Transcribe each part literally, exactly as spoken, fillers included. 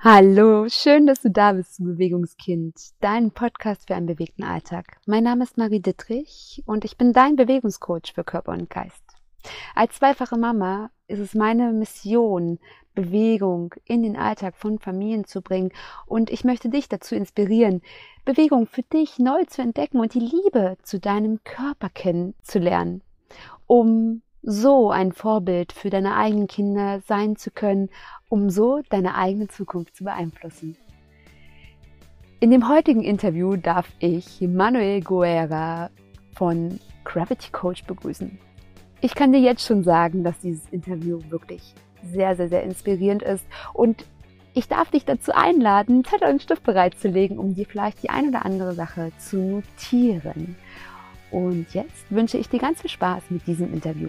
Hallo, schön, dass du da bist, du Bewegungskind, dein Podcast für einen bewegten Alltag. Mein Name ist Marie Dittrich und ich bin dein Bewegungscoach für Körper und Geist. Als zweifache Mama ist es meine Mission, Bewegung in den Alltag von Familien zu bringen, und ich möchte dich dazu inspirieren, Bewegung für dich neu zu entdecken und die Liebe zu deinem Körper kennenzulernen, um so ein Vorbild für deine eigenen Kinder sein zu können, um so deine eigene Zukunft zu beeinflussen. In dem heutigen Interview darf ich Manuel Guerra von Gravity Coach begrüßen. Ich kann dir jetzt schon sagen, dass dieses Interview wirklich sehr, sehr, sehr inspirierend ist, und ich darf dich dazu einladen, Zettel und Stift bereitzulegen, um dir vielleicht die ein oder andere Sache zu notieren. Und jetzt wünsche ich dir ganz viel Spaß mit diesem Interview.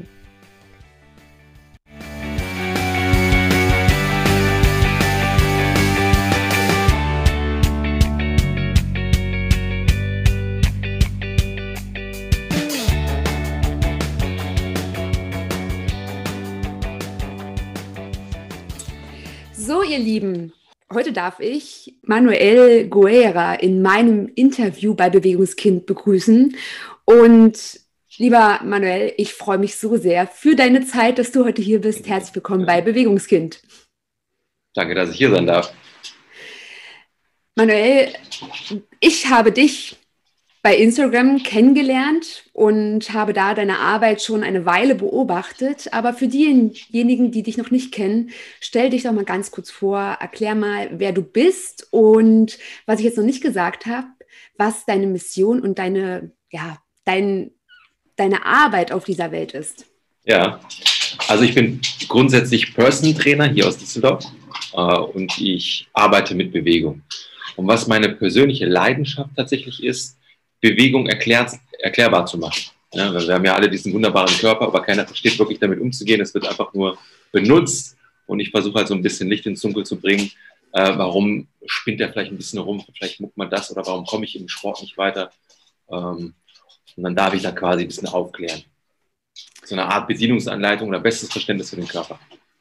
So, ihr Lieben, heute darf ich Manuel Guerra in meinem Interview bei Bewegungskind begrüßen. Und lieber Manuel, ich freue mich so sehr für deine Zeit, dass du heute hier bist. Herzlich willkommen bei Bewegungskind. Danke, dass ich hier sein darf. Manuel, ich habe dich bei Instagram kennengelernt und habe da deine Arbeit schon eine Weile beobachtet. Aber für diejenigen, die dich noch nicht kennen, stell dich doch mal ganz kurz vor, erklär mal, wer du bist und, was ich jetzt noch nicht gesagt habe, was deine Mission und deine, ja, dein, deine Arbeit auf dieser Welt ist. Ja, also ich bin grundsätzlich Personal Trainer hier aus Düsseldorf äh, und ich arbeite mit Bewegung. Und was meine persönliche Leidenschaft tatsächlich ist, Bewegung erklärt, erklärbar zu machen. Ja, wir haben ja alle diesen wunderbaren Körper, aber keiner versteht wirklich damit umzugehen. Es wird einfach nur benutzt, und ich versuche halt so ein bisschen Licht ins Dunkel zu bringen. Äh, warum spinnt er vielleicht ein bisschen rum? Vielleicht muckt man das, oder warum komme ich im Sport nicht weiter? Ähm, und dann darf ich da quasi ein bisschen aufklären. So eine Art Bedienungsanleitung oder bestes Verständnis für den Körper.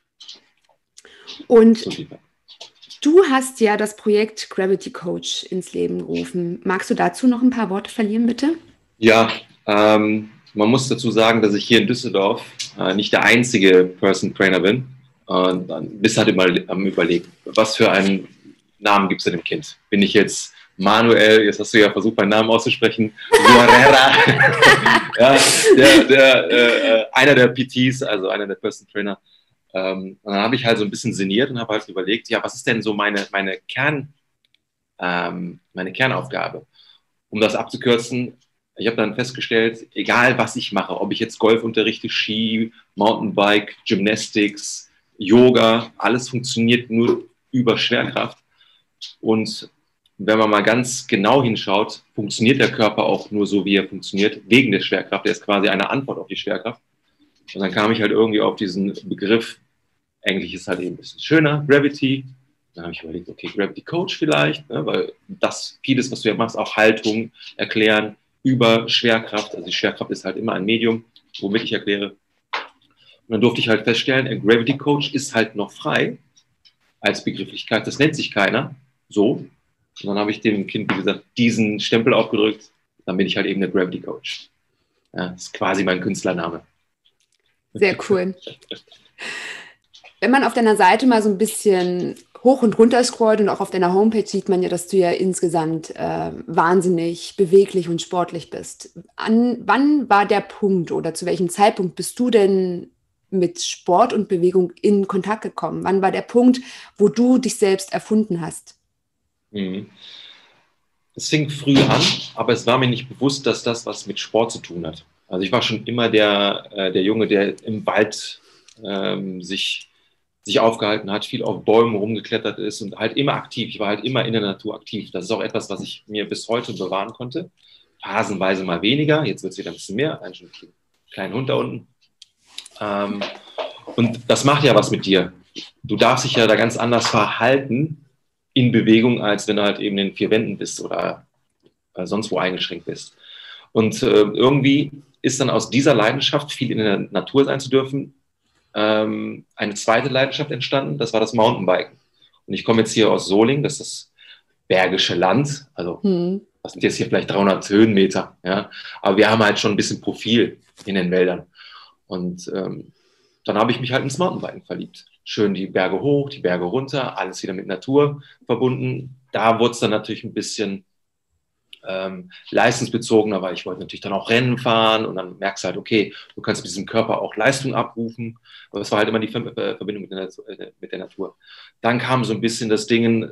Und so, du hast ja das Projekt Gravity Coach ins Leben gerufen. Magst du dazu noch ein paar Worte verlieren, bitte? Ja, ähm, man muss dazu sagen, dass ich hier in Düsseldorf äh, nicht der einzige Personal Trainer bin. Und dann bist halt immer am Überlegen, was für einen Namen gibt es denn dem Kind? Bin ich jetzt Manuel, jetzt hast du ja versucht, meinen Namen auszusprechen, Guerra, ja, der, der, äh, einer der P Ts, also einer der Personal Trainer. Ähm, und dann habe ich halt so ein bisschen sinniert und habe halt überlegt, ja, was ist denn so meine, meine, Kern, ähm, meine Kernaufgabe? Um das abzukürzen, ich habe dann festgestellt, egal was ich mache, ob ich jetzt Golf unterrichte, Ski, Mountainbike, Gymnastics, Yoga, alles funktioniert nur über Schwerkraft. Und wenn man mal ganz genau hinschaut, funktioniert der Körper auch nur so, wie er funktioniert, wegen der Schwerkraft. Der ist quasi eine Antwort auf die Schwerkraft. Und dann kam ich halt irgendwie auf diesen Begriff, Englisch ist halt eben ein bisschen schöner, Gravity. Dann habe ich überlegt, okay, Gravity Coach vielleicht, ne, weil das vieles, was du ja machst, auch Haltung erklären über Schwerkraft. Also die Schwerkraft ist halt immer ein Medium, womit ich erkläre. Und dann durfte ich halt feststellen, ein Gravity Coach ist halt noch frei als Begrifflichkeit. Das nennt sich keiner so. Und dann habe ich dem Kind, wie gesagt, diesen Stempel aufgedrückt. Dann bin ich halt eben der Gravity Coach. Ja, das ist quasi mein Künstlername. Sehr cool. Wenn man auf deiner Seite mal so ein bisschen hoch und runter scrollt und auch auf deiner Homepage, sieht man ja, dass du ja insgesamt äh, wahnsinnig beweglich und sportlich bist. An, wann war der Punkt oder zu welchem Zeitpunkt bist du denn mit Sport und Bewegung in Kontakt gekommen? Wann war der Punkt, wo du dich selbst erfunden hast? Mhm. Es fing früh an, aber es war mir nicht bewusst, dass das was mit Sport zu tun hat. Also ich war schon immer der, äh, der Junge, der im Wald ähm, sich, sich aufgehalten hat, viel auf Bäumen rumgeklettert ist und halt immer aktiv. Ich war halt immer in der Natur aktiv. Das ist auch etwas, was ich mir bis heute bewahren konnte. Phasenweise mal weniger, jetzt wird es wieder ein bisschen mehr. Ein schon einen kleinen Hund da unten. Ähm, und das macht ja was mit dir. Du darfst dich ja da ganz anders verhalten in Bewegung, als wenn du halt eben in vier Wänden bist oder äh, sonst wo eingeschränkt bist. Und äh, irgendwie ist dann aus dieser Leidenschaft, viel in der Natur sein zu dürfen, ähm, eine zweite Leidenschaft entstanden, das war das Mountainbiken. Und ich komme jetzt hier aus Solingen, das ist das Bergische Land, also hm. das sind jetzt hier vielleicht dreihundert Höhenmeter, ja, aber wir haben halt schon ein bisschen Profil in den Wäldern. Und ähm, dann habe ich mich halt ins Mountainbiken verliebt. Schön die Berge hoch, die Berge runter, alles wieder mit Natur verbunden. Da wurde es dann natürlich ein bisschen ähm, leistungsbezogener, weil ich wollte natürlich dann auch Rennen fahren und dann merkst du halt, okay, du kannst mit diesem Körper auch Leistung abrufen. Aber es war halt immer die Verbindung mit der, mit der Natur. Dann kam so ein bisschen das Ding,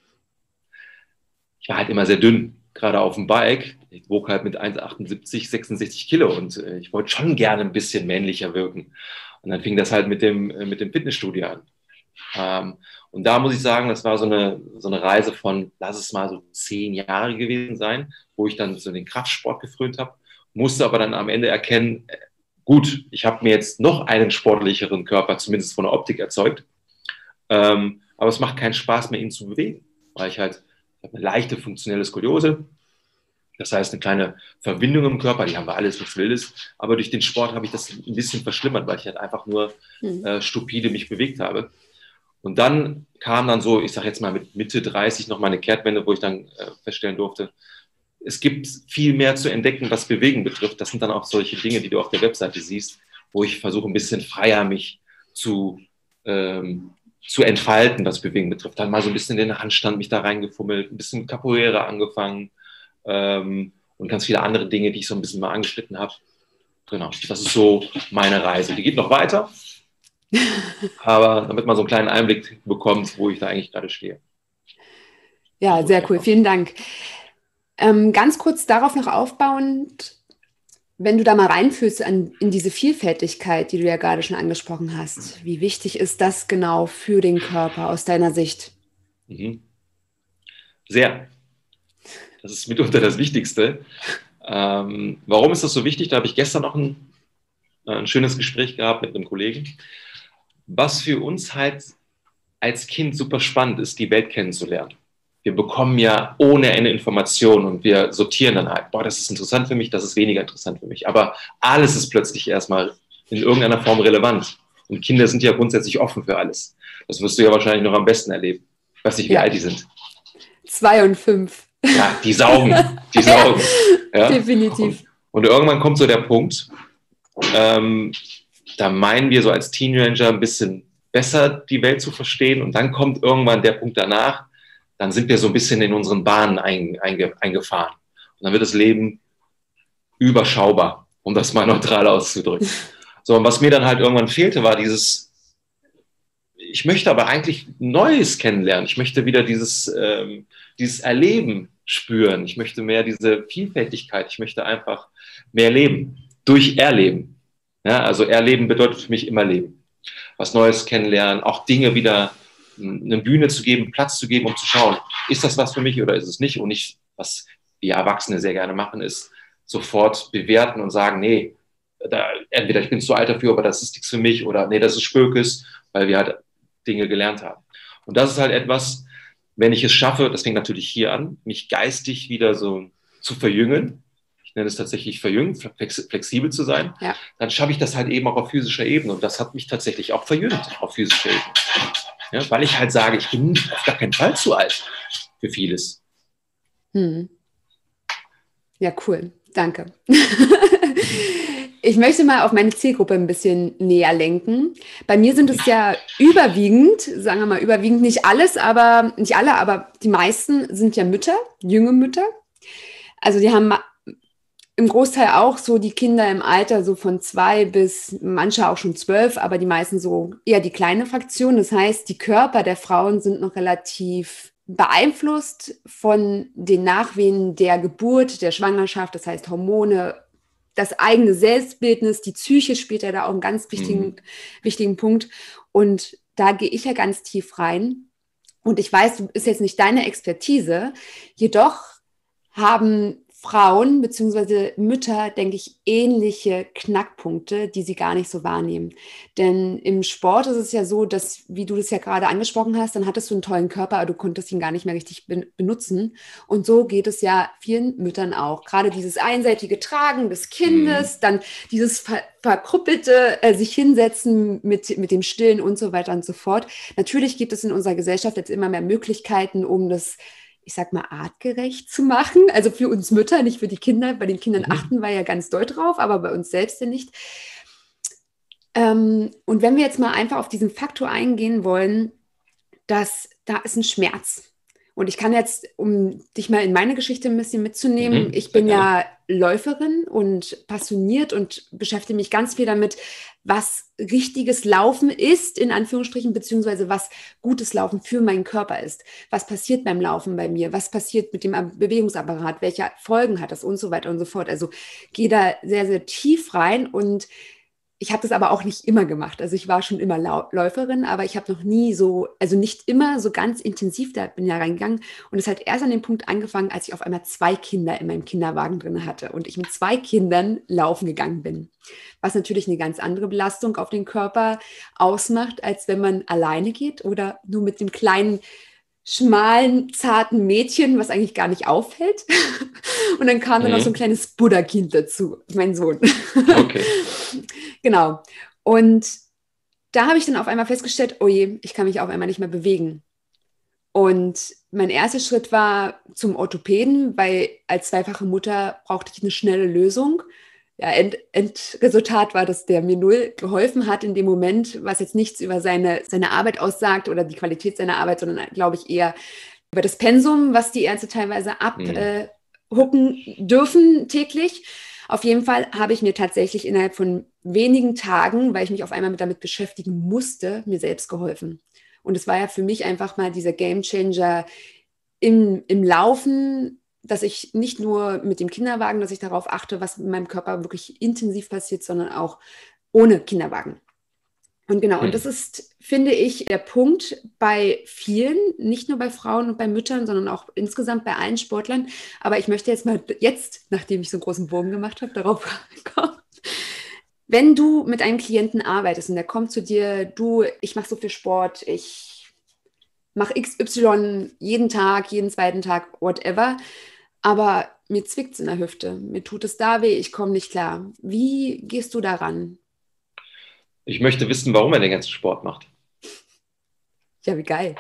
ich war halt immer sehr dünn, gerade auf dem Bike. Ich wog halt mit eins Komma achtundsiebzig, sechsundsechzig Kilo und äh, ich wollte schon gerne ein bisschen männlicher wirken. Und dann fing das halt mit dem, äh, mit dem Fitnessstudio an. Ähm, und da muss ich sagen, das war so eine, so eine Reise von, lass es mal so zehn Jahre gewesen sein, wo ich dann so den Kraftsport gefrönt habe, musste aber dann am Ende erkennen, äh, gut, ich habe mir jetzt noch einen sportlicheren Körper, zumindest von der Optik, erzeugt. Ähm, aber es macht keinen Spaß mehr, ihn zu bewegen, weil ich halt, ich habe eine leichte funktionelle Skoliose. Das heißt, eine kleine Verwindung im Körper, die haben wir alles, nichts Wildes. Aber durch den Sport habe ich das ein bisschen verschlimmert, weil ich halt einfach nur mhm. äh, stupide mich bewegt habe. Und dann kam dann so, ich sage jetzt mal mit Mitte dreißig noch mal eine Kehrtwende, wo ich dann äh, feststellen durfte, es gibt viel mehr zu entdecken, was Bewegen betrifft. Das sind dann auch solche Dinge, die du auf der Webseite siehst, wo ich versuche, ein bisschen freier mich zu, ähm, zu entfalten, was Bewegen betrifft. Dann mal so ein bisschen den Handstand mich da reingefummelt, ein bisschen Capoeira angefangen, Ähm, und ganz viele andere Dinge, die ich so ein bisschen mal angeschnitten habe. Genau, das ist so meine Reise. Die geht noch weiter, aber damit man so einen kleinen Einblick bekommt, wo ich da eigentlich gerade stehe. Ja, sehr cool. Vielen Dank. Ähm, ganz kurz darauf noch aufbauend, wenn du da mal reinfühlst an, in diese Vielfältigkeit, die du ja gerade schon angesprochen hast, wie wichtig ist das genau für den Körper aus deiner Sicht? Mhm. Sehr. Das ist mitunter das Wichtigste. Ähm, warum ist das so wichtig? Da habe ich gestern noch ein, ein schönes Gespräch gehabt mit einem Kollegen. Was für uns halt als Kind super spannend ist, die Welt kennenzulernen. Wir bekommen ja ohne Ende Informationen und wir sortieren dann halt, boah, das ist interessant für mich, das ist weniger interessant für mich. Aber alles ist plötzlich erstmal in irgendeiner Form relevant. Und Kinder sind ja grundsätzlich offen für alles. Das wirst du ja wahrscheinlich noch am besten erleben. Ich weiß nicht, wie ja. alt die sind. Zwei und fünf. Ja, die saugen, die saugen. Ja? Definitiv. Und, und irgendwann kommt so der Punkt, ähm, da meinen wir so als Teenager ein bisschen besser die Welt zu verstehen und dann kommt irgendwann der Punkt danach, dann sind wir so ein bisschen in unseren Bahnen ein, einge, eingefahren. Und dann wird das Leben überschaubar, um das mal neutral auszudrücken. So, und was mir dann halt irgendwann fehlte, war dieses, ich möchte aber eigentlich Neues kennenlernen. Ich möchte wieder dieses, ähm, dieses Erleben spüren. Ich möchte mehr diese Vielfältigkeit. Ich möchte einfach mehr leben. Durch Erleben. Ja, also Erleben bedeutet für mich immer Leben. Was Neues kennenlernen, auch Dinge wieder eine Bühne zu geben, Platz zu geben, um zu schauen, ist das was für mich oder ist es nicht? Und nicht, was wir Erwachsene sehr gerne machen, ist sofort bewerten und sagen, nee, da, entweder ich bin zu alt dafür, aber das ist nichts für mich oder nee, das ist Spökes, weil wir halt Dinge gelernt haben. Und das ist halt etwas, wenn ich es schaffe, das fängt natürlich hier an, mich geistig wieder so zu verjüngen, ich nenne es tatsächlich verjüngen, flexibel zu sein, ja. Dann schaffe ich das halt eben auch auf physischer Ebene und das hat mich tatsächlich auch verjüngt auf physischer Ebene. Ja, weil ich halt sage, ich bin auf gar keinen Fall zu alt für vieles. Hm. Ja, cool. Danke. Ich möchte mal auf meine Zielgruppe ein bisschen näher lenken. Bei mir sind es ja überwiegend, sagen wir mal überwiegend, nicht alles, aber nicht alle, aber die meisten sind ja Mütter, junge Mütter. Also die haben im Großteil auch so die Kinder im Alter so von zwei bis manche auch schon zwölf, aber die meisten so eher die kleine Fraktion. Das heißt, die Körper der Frauen sind noch relativ beeinflusst von den Nachwehen der Geburt, der Schwangerschaft, das heißt Hormone, das eigene Selbstbildnis, die Psyche spielt ja da auch einen ganz wichtigen, mhm. wichtigen Punkt. Und da gehe ich ja ganz tief rein. Und ich weiß, das ist jetzt nicht deine Expertise, jedoch haben Frauen bzw. Mütter, denke ich, ähnliche Knackpunkte, die sie gar nicht so wahrnehmen. Denn im Sport ist es ja so, dass, wie du das ja gerade angesprochen hast, dann hattest du einen tollen Körper, aber du konntest ihn gar nicht mehr richtig ben- benutzen. Und so geht es ja vielen Müttern auch. Gerade dieses einseitige Tragen des Mhm. Kindes, dann dieses ver verkrüppelte äh, sich hinsetzen mit, mit dem Stillen und so weiter und so fort. Natürlich gibt es in unserer Gesellschaft jetzt immer mehr Möglichkeiten, um das, ich sag mal, artgerecht zu machen. Also für uns Mütter, nicht für die Kinder. Bei den Kindern Mhm. achten wir ja ganz doll drauf, aber bei uns selbst ja nicht. Ähm, und wenn wir jetzt mal einfach auf diesen Faktor eingehen wollen, dass da ist ein Schmerz. Und ich kann jetzt, um dich mal in meine Geschichte ein bisschen mitzunehmen, Mhm. ich Sehr bin gerne. ja Läuferin und passioniert und beschäftige mich ganz viel damit, was richtiges Laufen ist, in Anführungsstrichen, beziehungsweise was gutes Laufen für meinen Körper ist. Was passiert beim Laufen bei mir? Was passiert mit dem Bewegungsapparat? Welche Folgen hat das und so weiter und so fort? Also gehe da sehr, sehr tief rein und ich habe das aber auch nicht immer gemacht. Also ich war schon immer Lau Läuferin, aber ich habe noch nie so, also nicht immer so ganz intensiv da bin ja reingegangen. Und es hat erst an dem Punkt angefangen, als ich auf einmal zwei Kinder in meinem Kinderwagen drin hatte und ich mit zwei Kindern laufen gegangen bin. Was natürlich eine ganz andere Belastung auf den Körper ausmacht, als wenn man alleine geht oder nur mit dem kleinen, schmalen, zarten Mädchen, was eigentlich gar nicht auffällt. Und dann kam dann noch so ein Mhm. kleines Buddha-Kind dazu, mein Sohn. Okay. Genau. Und da habe ich dann auf einmal festgestellt, oh je, ich kann mich auf einmal nicht mehr bewegen. Und mein erster Schritt war zum Orthopäden, weil als zweifache Mutter brauchte ich eine schnelle Lösung. Ja, End, Endresultat war, dass der mir null geholfen hat in dem Moment, was jetzt nichts über seine, seine Arbeit aussagt oder die Qualität seiner Arbeit, sondern glaube ich eher über das Pensum, was die Ärzte teilweise Mhm. abhucken äh, dürfen täglich. Auf jeden Fall habe ich mir tatsächlich innerhalb von wenigen Tagen, weil ich mich auf einmal damit beschäftigen musste, mir selbst geholfen. Und es war ja für mich einfach mal dieser Gamechanger im, im Laufen, dass ich nicht nur mit dem Kinderwagen, dass ich darauf achte, was in meinem Körper wirklich intensiv passiert, sondern auch ohne Kinderwagen. Und genau, und das Mhm. ist, finde ich, der Punkt bei vielen, nicht nur bei Frauen und bei Müttern, sondern auch insgesamt bei allen Sportlern. Aber ich möchte jetzt mal jetzt, nachdem ich so einen großen Bogen gemacht habe, darauf kommen. Wenn du mit einem Klienten arbeitest und der kommt zu dir, du, ich mache so viel Sport, ich mache X Y jeden Tag, jeden zweiten Tag, whatever, aber mir zwickt es in der Hüfte, mir tut es da weh, ich komme nicht klar. Wie gehst du daran? Ich möchte wissen, warum er den ganzen Sport macht. Ja, wie geil.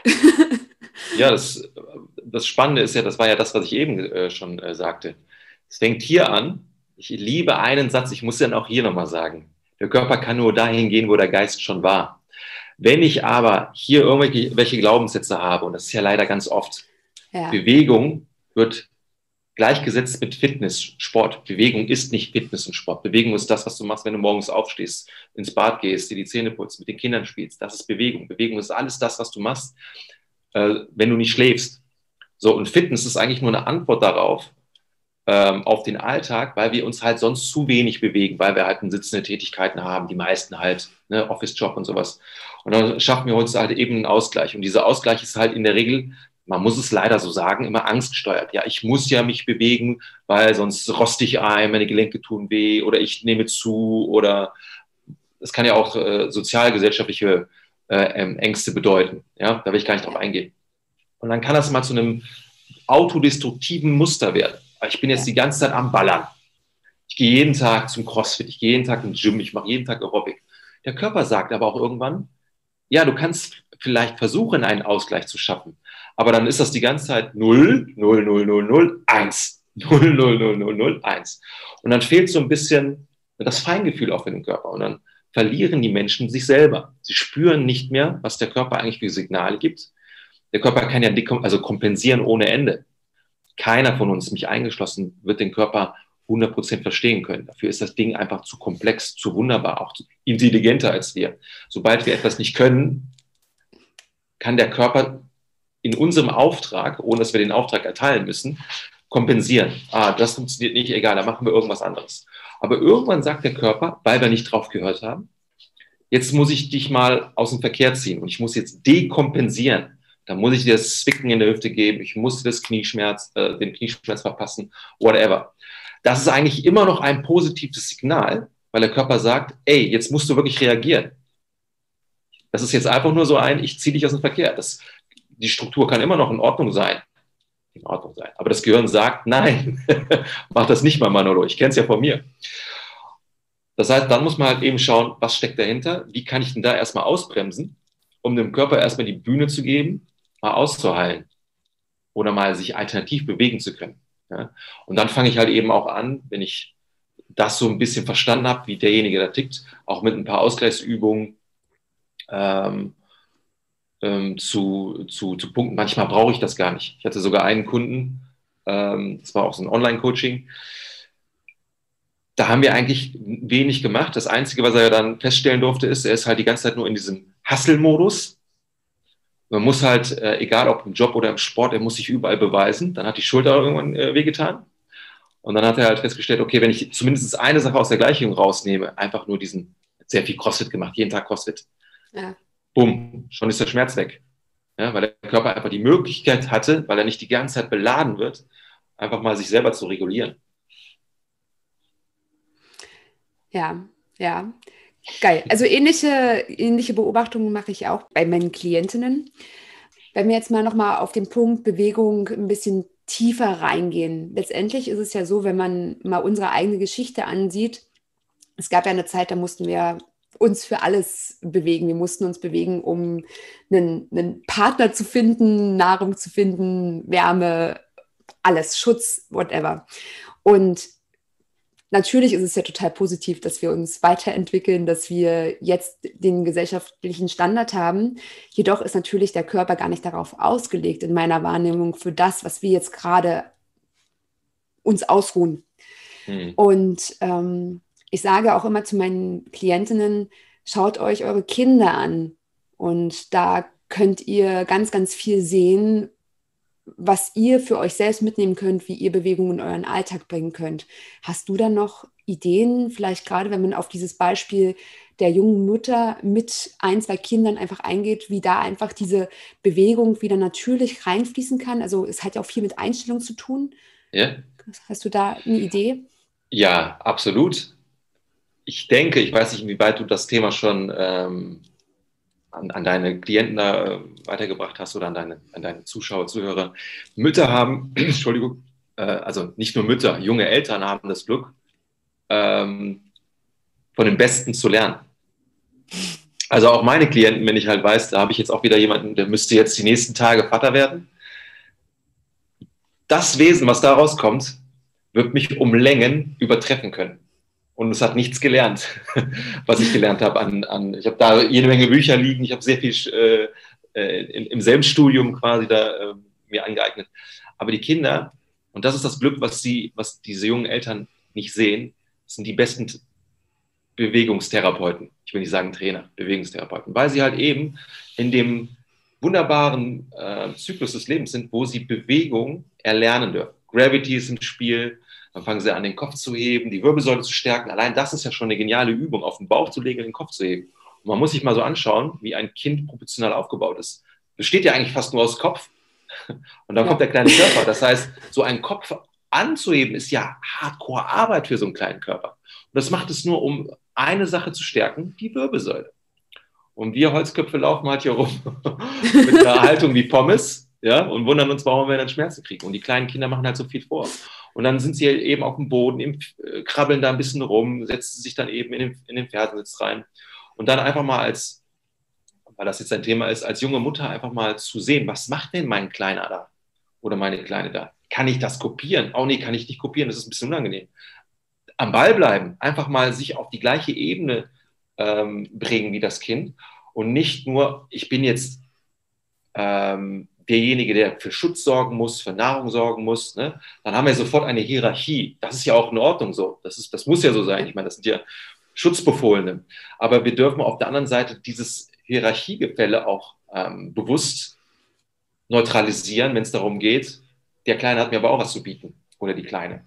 Ja, das, das Spannende ist ja, das war ja das, was ich eben äh, schon äh, sagte. Es fängt hier an. Ich liebe einen Satz, ich muss den auch hier nochmal sagen. Der Körper kann nur dahin gehen, wo der Geist schon war. Wenn ich aber hier irgendwelche welche Glaubenssätze habe, und das ist ja leider ganz oft, Ja. Bewegung wird gleichgesetzt mit Fitness, Sport. Bewegung ist nicht Fitness und Sport. Bewegung ist das, was du machst, wenn du morgens aufstehst, ins Bad gehst, dir die Zähne putzt, mit den Kindern spielst. Das ist Bewegung. Bewegung ist alles das, was du machst, äh, wenn du nicht schläfst. So, und Fitness ist eigentlich nur eine Antwort darauf, ähm, auf den Alltag, weil wir uns halt sonst zu wenig bewegen, weil wir halt sitzende Tätigkeiten haben, die meisten halt, ne, Office-Job und sowas. Und dann schaffen wir uns halt eben einen Ausgleich. Und dieser Ausgleich ist halt in der Regel, man muss es leider so sagen, immer angststeuert. Ja, ich muss ja mich bewegen, weil sonst roste ich ein, meine Gelenke tun weh oder ich nehme zu oder es kann ja auch äh, sozialgesellschaftliche äh, Ängste bedeuten. Ja, da will ich gar nicht drauf Ja, eingehen. Und dann kann das mal zu einem autodestruktiven Muster werden. Ich bin jetzt ja, die ganze Zeit am Ballern. Ich gehe jeden Tag zum CrossFit, ich gehe jeden Tag ins Gym, ich mache jeden Tag Aerobic. Der Körper sagt aber auch irgendwann, ja, du kannst vielleicht versuchen, einen Ausgleich zu schaffen. Aber dann ist das die ganze Zeit null, null, null, null, null, eins. null, null, null, null, null, eins. Und dann fehlt so ein bisschen das Feingefühl auch in dem Körper. Und dann verlieren die Menschen sich selber. Sie spüren nicht mehr, was der Körper eigentlich für Signale gibt. Der Körper kann ja also kompensieren ohne Ende. Keiner von uns, mich eingeschlossen, wird den Körper hundert Prozent verstehen können. Dafür ist das Ding einfach zu komplex, zu wunderbar, auch zu intelligenter als wir. Sobald wir etwas nicht können, kann der Körper in unserem Auftrag, ohne dass wir den Auftrag erteilen müssen, kompensieren. Ah, das funktioniert nicht, egal, da machen wir irgendwas anderes. Aber irgendwann sagt der Körper, weil wir nicht drauf gehört haben, jetzt muss ich dich mal aus dem Verkehr ziehen und ich muss jetzt dekompensieren. dann muss ich dir das Zwicken in der Hüfte geben, ich muss dir das Knieschmerz, äh, den Knieschmerz verpassen, whatever. Das ist eigentlich immer noch ein positives Signal, weil der Körper sagt, ey, jetzt musst du wirklich reagieren. Das ist jetzt einfach nur so ein, ich ziehe dich aus dem Verkehr. Das, die Struktur kann immer noch in Ordnung sein. In Ordnung sein. Aber das Gehirn sagt, nein, mach das nicht mal, Manolo, ich kenne es ja von mir. Das heißt, dann muss man halt eben schauen, was steckt dahinter, wie kann ich denn da erstmal ausbremsen, um dem Körper erstmal die Bühne zu geben, mal auszuheilen oder mal sich alternativ bewegen zu können. Ja? Und dann fange ich halt eben auch an, wenn ich das so ein bisschen verstanden habe, wie derjenige da tickt, auch mit ein paar Ausgleichsübungen ähm, ähm, zu, zu, zu punkten. Manchmal brauche ich das gar nicht. Ich hatte sogar einen Kunden, ähm, das war auch so ein Online-Coaching, da haben wir eigentlich wenig gemacht. Das Einzige, was er dann feststellen durfte, ist, er ist halt die ganze Zeit nur in diesem Hustle-Modus. Man muss halt, äh, egal ob im Job oder im Sport, er muss sich überall beweisen. Dann hat die Schulter irgendwann äh, wehgetan. Und dann hat er halt festgestellt, okay, wenn ich zumindest eine Sache aus der Gleichung rausnehme, einfach nur diesen, sehr viel CrossFit gemacht, jeden Tag CrossFit. Ja. Bumm, schon ist der Schmerz weg. Ja, weil der Körper einfach die Möglichkeit hatte, weil er nicht die ganze Zeit beladen wird, einfach mal sich selber zu regulieren. Ja, ja. Geil. Also ähnliche, ähnliche Beobachtungen mache ich auch bei meinen Klientinnen. Wenn wir jetzt mal nochmal auf den Punkt Bewegung ein bisschen tiefer reingehen. Letztendlich ist es ja so, wenn man mal unsere eigene Geschichte ansieht, es gab ja eine Zeit, da mussten wir uns für alles bewegen. Wir mussten uns bewegen, um einen, einen Partner zu finden, Nahrung zu finden, Wärme, alles, Schutz, whatever. Und natürlich ist es ja total positiv, dass wir uns weiterentwickeln, dass wir jetzt den gesellschaftlichen Standard haben. Jedoch ist natürlich der Körper gar nicht darauf ausgelegt, in meiner Wahrnehmung, für das, was wir jetzt gerade uns ausruhen. Hm. Und ähm, ich sage auch immer zu meinen Klientinnen, schaut euch eure Kinder an. Und da könnt ihr ganz, ganz viel sehen, was ihr für euch selbst mitnehmen könnt, wie ihr Bewegung in euren Alltag bringen könnt. Hast du dann noch Ideen, vielleicht gerade, wenn man auf dieses Beispiel der jungen Mutter mit ein, zwei Kindern einfach eingeht, wie da einfach diese Bewegung wieder natürlich reinfließen kann? Also es hat ja auch viel mit Einstellung zu tun. Ja. Hast du da eine Idee? Ja, absolut. Ich denke, ich weiß nicht, inwieweit du das Thema schon ähm, an, an deine Klienten da äh, weitergebracht hast oder an deine, an deine Zuschauer, Zuhörer. Mütter haben, Entschuldigung, äh, also nicht nur Mütter, junge Eltern haben das Glück, ähm, von den Besten zu lernen. Also auch meine Klienten, wenn ich halt weiß, da habe ich jetzt auch wieder jemanden, der müsste jetzt die nächsten Tage Vater werden. Das Wesen, was da rauskommt, wird mich um Längen übertreffen können. Und es hat nichts gelernt, was ich gelernt habe. An, an, ich habe da jede Menge Bücher liegen, ich habe sehr viel äh, äh, in, im selben Studium quasi da äh, mir angeeignet. Aber die Kinder, und das ist das Glück, was, sie, was diese jungen Eltern nicht sehen, sind die besten Bewegungstherapeuten. Ich will nicht sagen Trainer, Bewegungstherapeuten, weil sie halt eben in dem wunderbaren äh, Zyklus des Lebens sind, wo sie Bewegung erlernen dürfen. Gravity ist im Spiel, dann fangen sie an, den Kopf zu heben, die Wirbelsäule zu stärken. Allein das ist ja schon eine geniale Übung, auf den Bauch zu legen und den Kopf zu heben. Und man muss sich mal so anschauen, wie ein Kind proportional aufgebaut ist. Das besteht ja eigentlich fast nur aus Kopf. Und dann ja. kommt der kleine Körper. Das heißt, so einen Kopf anzuheben, ist ja Hardcore-Arbeit für so einen kleinen Körper. Und das macht es nur, um eine Sache zu stärken, die Wirbelsäule. Und wir Holzköpfe laufen halt hier rum mit einer Haltung wie Pommes, ja, und wundern uns, warum wir dann Schmerzen kriegen. Und die kleinen Kinder machen halt so viel vor. Und dann sind sie eben auf dem Boden, eben, äh, krabbeln da ein bisschen rum, setzen sich dann eben in den, in den Fersensitz rein. Und dann einfach mal als, weil das jetzt ein Thema ist, als junge Mutter einfach mal zu sehen, was macht denn mein Kleiner da? Oder meine Kleine da? Kann ich das kopieren? Oh nee, kann ich nicht kopieren, das ist ein bisschen unangenehm. Am Ball bleiben, einfach mal sich auf die gleiche Ebene ähm, bringen wie das Kind und nicht nur, ich bin jetzt ähm, derjenige, der für Schutz sorgen muss, für Nahrung sorgen muss, ne? Dann haben wir sofort eine Hierarchie. Das ist ja auch in Ordnung so. Das ist, das muss ja so sein. Ich meine, das sind ja Schutzbefohlene. Aber wir dürfen auf der anderen Seite dieses Hierarchiegefälle auch ähm, bewusst neutralisieren, wenn es darum geht, der Kleine hat mir aber auch was zu bieten oder die Kleine.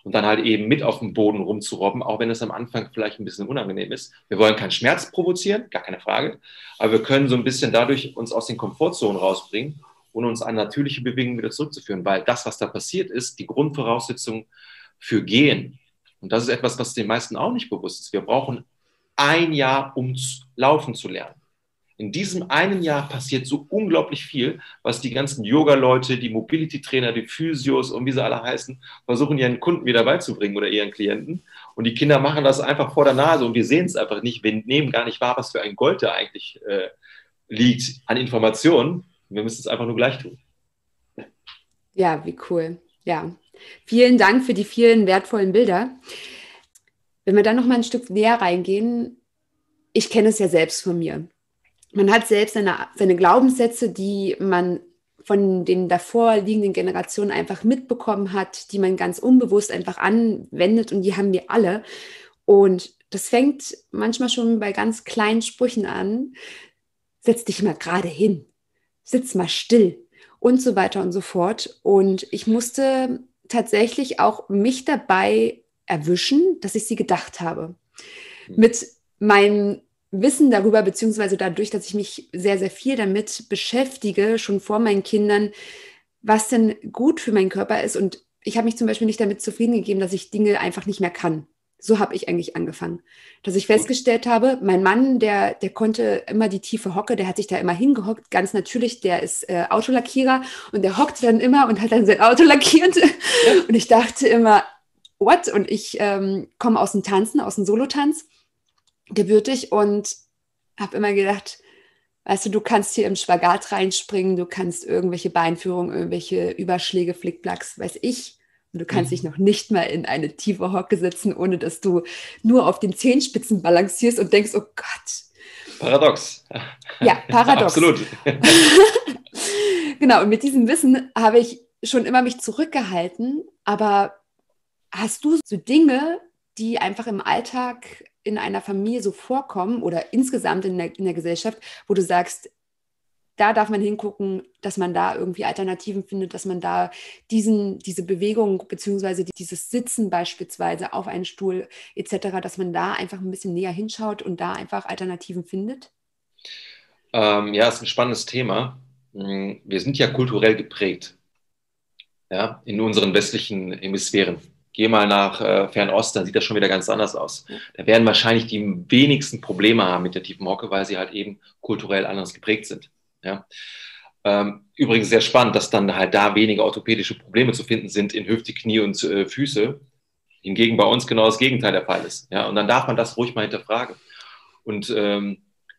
und dann halt eben mit auf dem Boden rumzurobben, auch wenn es am Anfang vielleicht ein bisschen unangenehm ist. Wir wollen keinen Schmerz provozieren, gar keine Frage, aber wir können so ein bisschen dadurch uns aus den Komfortzonen rausbringen und uns an natürliche Bewegungen wieder zurückzuführen, weil das, was da passiert ist, die Grundvoraussetzung für Gehen. Und das ist etwas, was den meisten auch nicht bewusst ist. Wir brauchen ein Jahr, um laufen zu lernen. In diesem einen Jahr passiert so unglaublich viel, was die ganzen Yoga-Leute, die Mobility-Trainer, die Physios und wie sie alle heißen, versuchen ihren Kunden wieder beizubringen oder ihren Klienten. Und die Kinder machen das einfach vor der Nase und wir sehen es einfach nicht. Wir nehmen gar nicht wahr, was für ein Gold da eigentlich äh, liegt an Informationen. Wir müssen es einfach nur gleich tun. Ja, wie cool. Ja, vielen Dank für die vielen wertvollen Bilder. Wenn wir dann noch mal ein Stück näher reingehen, ich kenne es ja selbst von mir. Man hat selbst seine, seine Glaubenssätze, die man von den davor liegenden Generationen einfach mitbekommen hat, die man ganz unbewusst einfach anwendet und die haben wir alle. Und das fängt manchmal schon bei ganz kleinen Sprüchen an. Setz dich mal gerade hin, sitz mal still und so weiter und so fort. Und ich musste tatsächlich auch mich dabei erwischen, dass ich sie gedacht habe. Mit meinem Wissen darüber, beziehungsweise dadurch, dass ich mich sehr, sehr viel damit beschäftige, schon vor meinen Kindern, was denn gut für meinen Körper ist. Und ich habe mich zum Beispiel nicht damit zufrieden gegeben, dass ich Dinge einfach nicht mehr kann. So habe ich eigentlich angefangen. Dass ich festgestellt habe, mein Mann, der, der konnte immer die tiefe Hocke, der hat sich da immer hingehockt, ganz natürlich, der ist äh, Autolackierer und der hockt dann immer und hat dann sein Auto lackiert. Und ich dachte immer, what? Und ich ähm, komme aus dem Tanzen, aus dem Solotanz, gebürtig und habe immer gedacht, weißt du, du kannst hier im Spagat reinspringen, du kannst irgendwelche Beinführungen, irgendwelche Überschläge, Flickplacks, weiß ich. Und du kannst mhm. dich noch nicht mal in eine tiefe Hocke setzen, ohne dass du nur auf den Zehenspitzen balancierst und denkst, oh Gott. Paradox. Ja, paradox. Absolut. Genau, und mit diesem Wissen habe ich schon immer mich zurückgehalten. Aber hast du so Dinge, die einfach im Alltag in einer Familie so vorkommen oder insgesamt in der, in der Gesellschaft, wo du sagst, da darf man hingucken, dass man da irgendwie Alternativen findet, dass man da diesen, diese Bewegung beziehungsweise dieses Sitzen beispielsweise auf einen Stuhl et cetera, dass man da einfach ein bisschen näher hinschaut und da einfach Alternativen findet? Ähm, ja, ist ein spannendes Thema. Wir sind ja kulturell geprägt, ja, in unseren westlichen Hemisphären. Geh mal nach äh, Fernost, dann sieht das schon wieder ganz anders aus. Da werden wahrscheinlich die wenigsten Probleme haben mit der tiefen Hocke, weil sie halt eben kulturell anders geprägt sind. Ja. Ähm, übrigens sehr spannend, dass dann halt da weniger orthopädische Probleme zu finden sind in Hüfte, Knie und äh, Füße. Hingegen bei uns genau das Gegenteil der Fall ist. Ja. Und dann darf man das ruhig mal hinterfragen. Und ähm,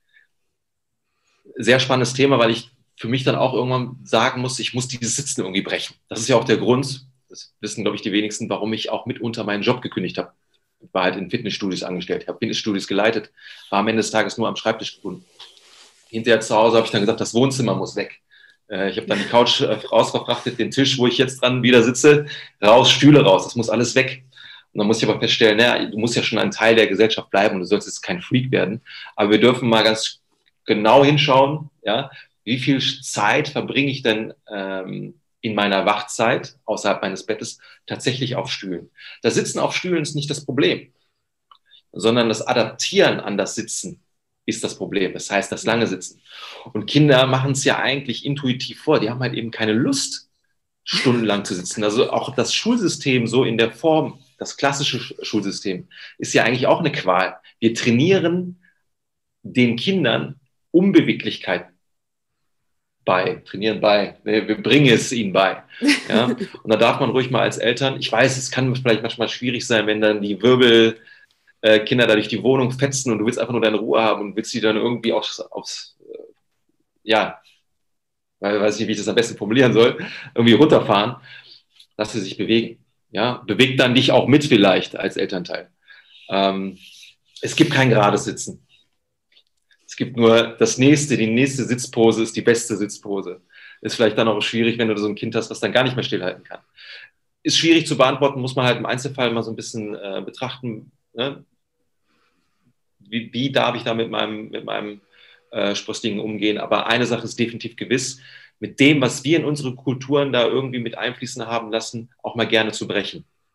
sehr spannendes Thema, weil ich für mich dann auch irgendwann sagen muss, ich muss dieses Sitzen irgendwie brechen. Das ist ja auch der Grund, das wissen, glaube ich, die wenigsten, warum ich auch mitunter meinen Job gekündigt habe. Ich war halt in Fitnessstudios angestellt, ich habe Fitnessstudios geleitet, war am Ende des Tages nur am Schreibtisch gebunden. Hinterher zu Hause habe ich dann gesagt, das Wohnzimmer muss weg. Ich habe dann die Couch rausverfrachtet, den Tisch, wo ich jetzt dran wieder sitze, raus, Stühle raus, das muss alles weg. Und dann muss ich aber feststellen, naja, du musst ja schon ein Teil der Gesellschaft bleiben und du sollst jetzt kein Freak werden. Aber wir dürfen mal ganz genau hinschauen, ja, wie viel Zeit verbringe ich denn ähm, in meiner Wachzeit außerhalb meines Bettes tatsächlich auf Stühlen. Das Sitzen auf Stühlen ist nicht das Problem, sondern das Adaptieren an das Sitzen ist das Problem. Das heißt, das lange Sitzen. Und Kinder machen es ja eigentlich intuitiv vor. Die haben halt eben keine Lust, stundenlang zu sitzen. Also auch das Schulsystem so in der Form, das klassische Schulsystem, ist ja eigentlich auch eine Qual. Wir trainieren den Kindern Unbeweglichkeit bei, trainieren bei, wir bringen es ihnen bei. Ja? Und da darf man ruhig mal als Eltern, ich weiß, es kann vielleicht manchmal schwierig sein, wenn dann die Wirbelkinder da durch die Wohnung fetzen und du willst einfach nur deine Ruhe haben und willst sie dann irgendwie aufs, aufs ja, weil weiß nicht, wie ich das am besten formulieren soll, irgendwie runterfahren, lass sie sich bewegen. Ja? Bewegt dann dich auch mit vielleicht als Elternteil. Ähm, es gibt kein gerades Sitzen. Es gibt nur das nächste, die nächste Sitzpose ist die beste Sitzpose. Ist vielleicht dann auch schwierig, wenn du so ein Kind hast, was dann gar nicht mehr stillhalten kann. Ist schwierig zu beantworten, muss man halt im Einzelfall mal so ein bisschen äh, betrachten, ne? wie, wie darf ich da mit meinem, mit meinem äh, Sprössling umgehen. Aber eine Sache ist definitiv gewiss, mit dem, was wir in unsere Kulturen da irgendwie mit einfließen haben lassen, auch mal gerne zu brechen.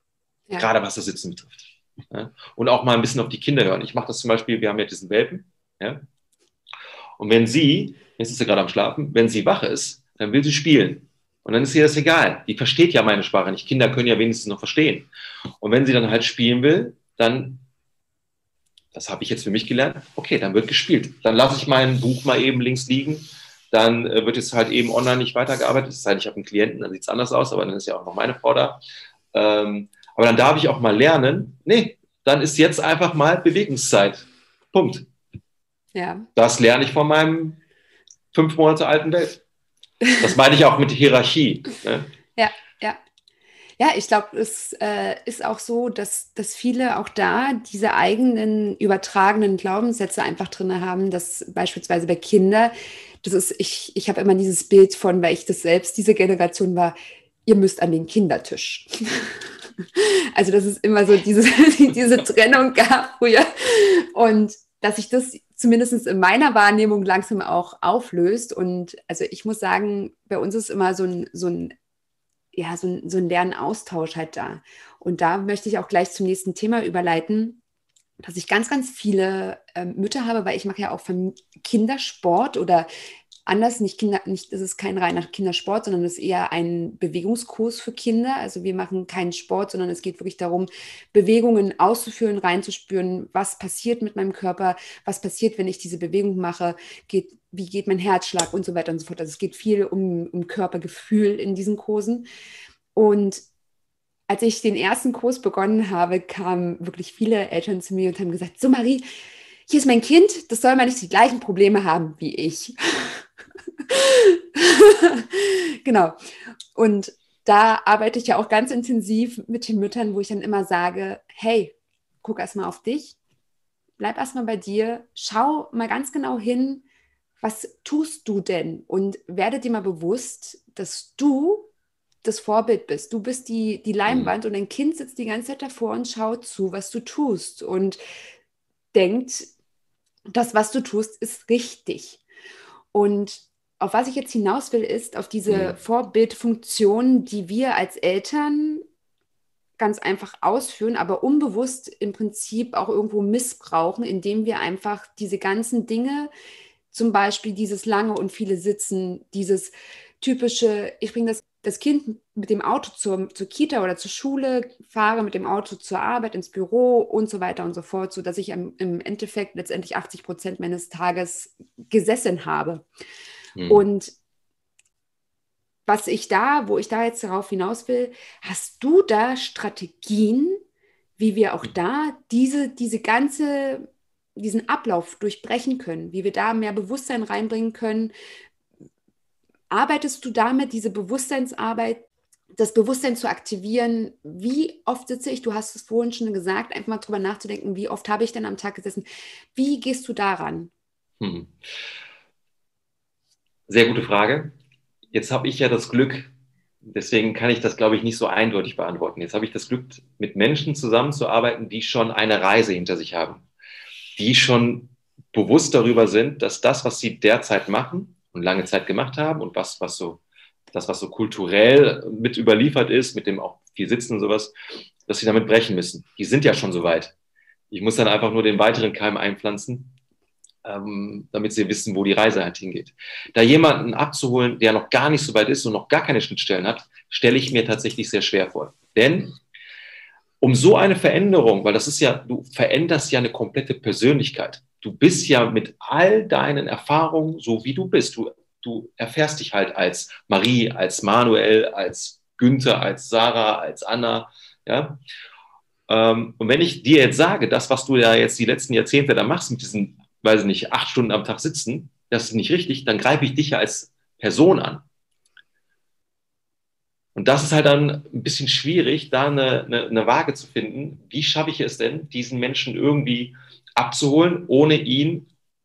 Ja. Gerade was das Sitzen betrifft. Ja? Und auch mal ein bisschen auf die Kinder hören. Ich mache das zum Beispiel, wir haben ja diesen Welpen. Ja? Und wenn sie, jetzt ist sie gerade am Schlafen, wenn sie wach ist, dann will sie spielen. Und dann ist ihr das egal. Die versteht ja meine Sprache nicht. Kinder können ja wenigstens noch verstehen. Und wenn sie dann halt spielen will, dann, das habe ich jetzt für mich gelernt, okay, dann wird gespielt. Dann lasse ich mein Buch mal eben links liegen. Dann äh, wird es halt eben online nicht weitergearbeitet. Das heißt, ich habe einen Klienten, dann sieht es anders aus, aber dann ist ja auch noch meine Frau da. Ähm, aber dann darf ich auch mal lernen, nee, dann ist jetzt einfach mal Bewegungszeit. Punkt. Ja. Das lerne ich von meinem fünf Monate alten Welt. Das meine ich auch mit Hierarchie. Ne? Ja, ja. Ja, ich glaube, es äh, ist auch so, dass, dass viele auch da diese eigenen übertragenen Glaubenssätze einfach drin haben, dass beispielsweise bei Kindern, das ist, ich, ich habe immer dieses Bild von, weil ich das selbst diese Generation war, ihr müsst an den Kindertisch. Also, dass es immer so diese, diese Trennung gab früher und dass sich das zumindest in meiner Wahrnehmung langsam auch auflöst. Und also ich muss sagen, bei uns ist immer so ein, so ein, ja, so ein, so ein Lernaustausch halt da. Und da möchte ich auch gleich zum nächsten Thema überleiten, dass ich ganz, ganz viele ähm, Mütter habe, weil ich mache ja auch Fam- Kindersport oder anders, nicht Kinder, nicht, das ist kein reiner Kindersport, sondern es ist eher ein Bewegungskurs für Kinder. Also wir machen keinen Sport, sondern es geht wirklich darum, Bewegungen auszuführen, reinzuspüren, was passiert mit meinem Körper, was passiert, wenn ich diese Bewegung mache, geht, wie geht mein Herzschlag und so weiter und so fort. Also es geht viel um, um Körpergefühl in diesen Kursen. Und als ich den ersten Kurs begonnen habe, kamen wirklich viele Eltern zu mir und haben gesagt, so Marie, hier ist mein Kind, das soll mal nicht die gleichen Probleme haben wie ich. Genau. Und da arbeite ich ja auch ganz intensiv mit den Müttern, wo ich dann immer sage, hey, guck erst mal auf dich, bleib erst mal bei dir, schau mal ganz genau hin, was tust du denn? Und werde dir mal bewusst, dass du das Vorbild bist. Du bist die, die Leinwand und dein Kind sitzt die ganze Zeit davor und schaut zu, was du tust und denkt, das, was du tust, ist richtig. Und auf was ich jetzt hinaus will, ist auf diese Mhm. Vorbildfunktion, die wir als Eltern ganz einfach ausführen, aber unbewusst im Prinzip auch irgendwo missbrauchen, indem wir einfach diese ganzen Dinge, zum Beispiel dieses lange und viele Sitzen, dieses typische, ich bringe das, das Kind mit dem Auto zur, zur Kita oder zur Schule, fahre mit dem Auto zur Arbeit, ins Büro und so weiter und so fort, sodass ich im, im Endeffekt letztendlich achtzig Prozent meines Tages gesessen habe. Mhm. Und was ich da, wo ich da jetzt darauf hinaus will, hast du da Strategien, wie wir auch da diese, diese ganze, diesen Ablauf durchbrechen können, wie wir da mehr Bewusstsein reinbringen können? Arbeitest du damit, diese Bewusstseinsarbeit, das Bewusstsein zu aktivieren? Wie oft sitze ich, du hast es vorhin schon gesagt, einfach mal drüber nachzudenken, wie oft habe ich denn am Tag gesessen? Wie gehst du daran? Mhm. Sehr gute Frage. Jetzt habe ich ja das Glück, deswegen kann ich das, glaube ich, nicht so eindeutig beantworten. Jetzt habe ich das Glück, mit Menschen zusammenzuarbeiten, die schon eine Reise hinter sich haben, die schon bewusst darüber sind, dass das, was sie derzeit machen und lange Zeit gemacht haben und was, was so, das, was so kulturell mit überliefert ist, mit dem auch viel Sitzen und sowas, dass sie damit brechen müssen. Die sind ja schon so weit. Ich muss dann einfach nur den weiteren Keim einpflanzen, ähm, damit sie wissen, wo die Reise halt hingeht. Da jemanden abzuholen, der noch gar nicht so weit ist und noch gar keine Schnittstellen hat, stelle ich mir tatsächlich sehr schwer vor. Denn um so eine Veränderung, weil das ist ja, du veränderst ja eine komplette Persönlichkeit. Du bist ja mit all deinen Erfahrungen so, wie du bist. Du, du erfährst dich halt als Marie, als Manuel, als Günther, als Sarah, als Anna. Ja? Ähm, und wenn ich dir jetzt sage, das, was du ja jetzt die letzten Jahrzehnte da machst, mit diesen, weiß ich nicht, acht Stunden am Tag sitzen, das ist nicht richtig, dann greife ich dich ja als Person an. Und das ist halt dann ein bisschen schwierig, da eine, eine, eine Waage zu finden. Wie schaffe ich es denn, diesen Menschen irgendwie abzuholen, ohne ihn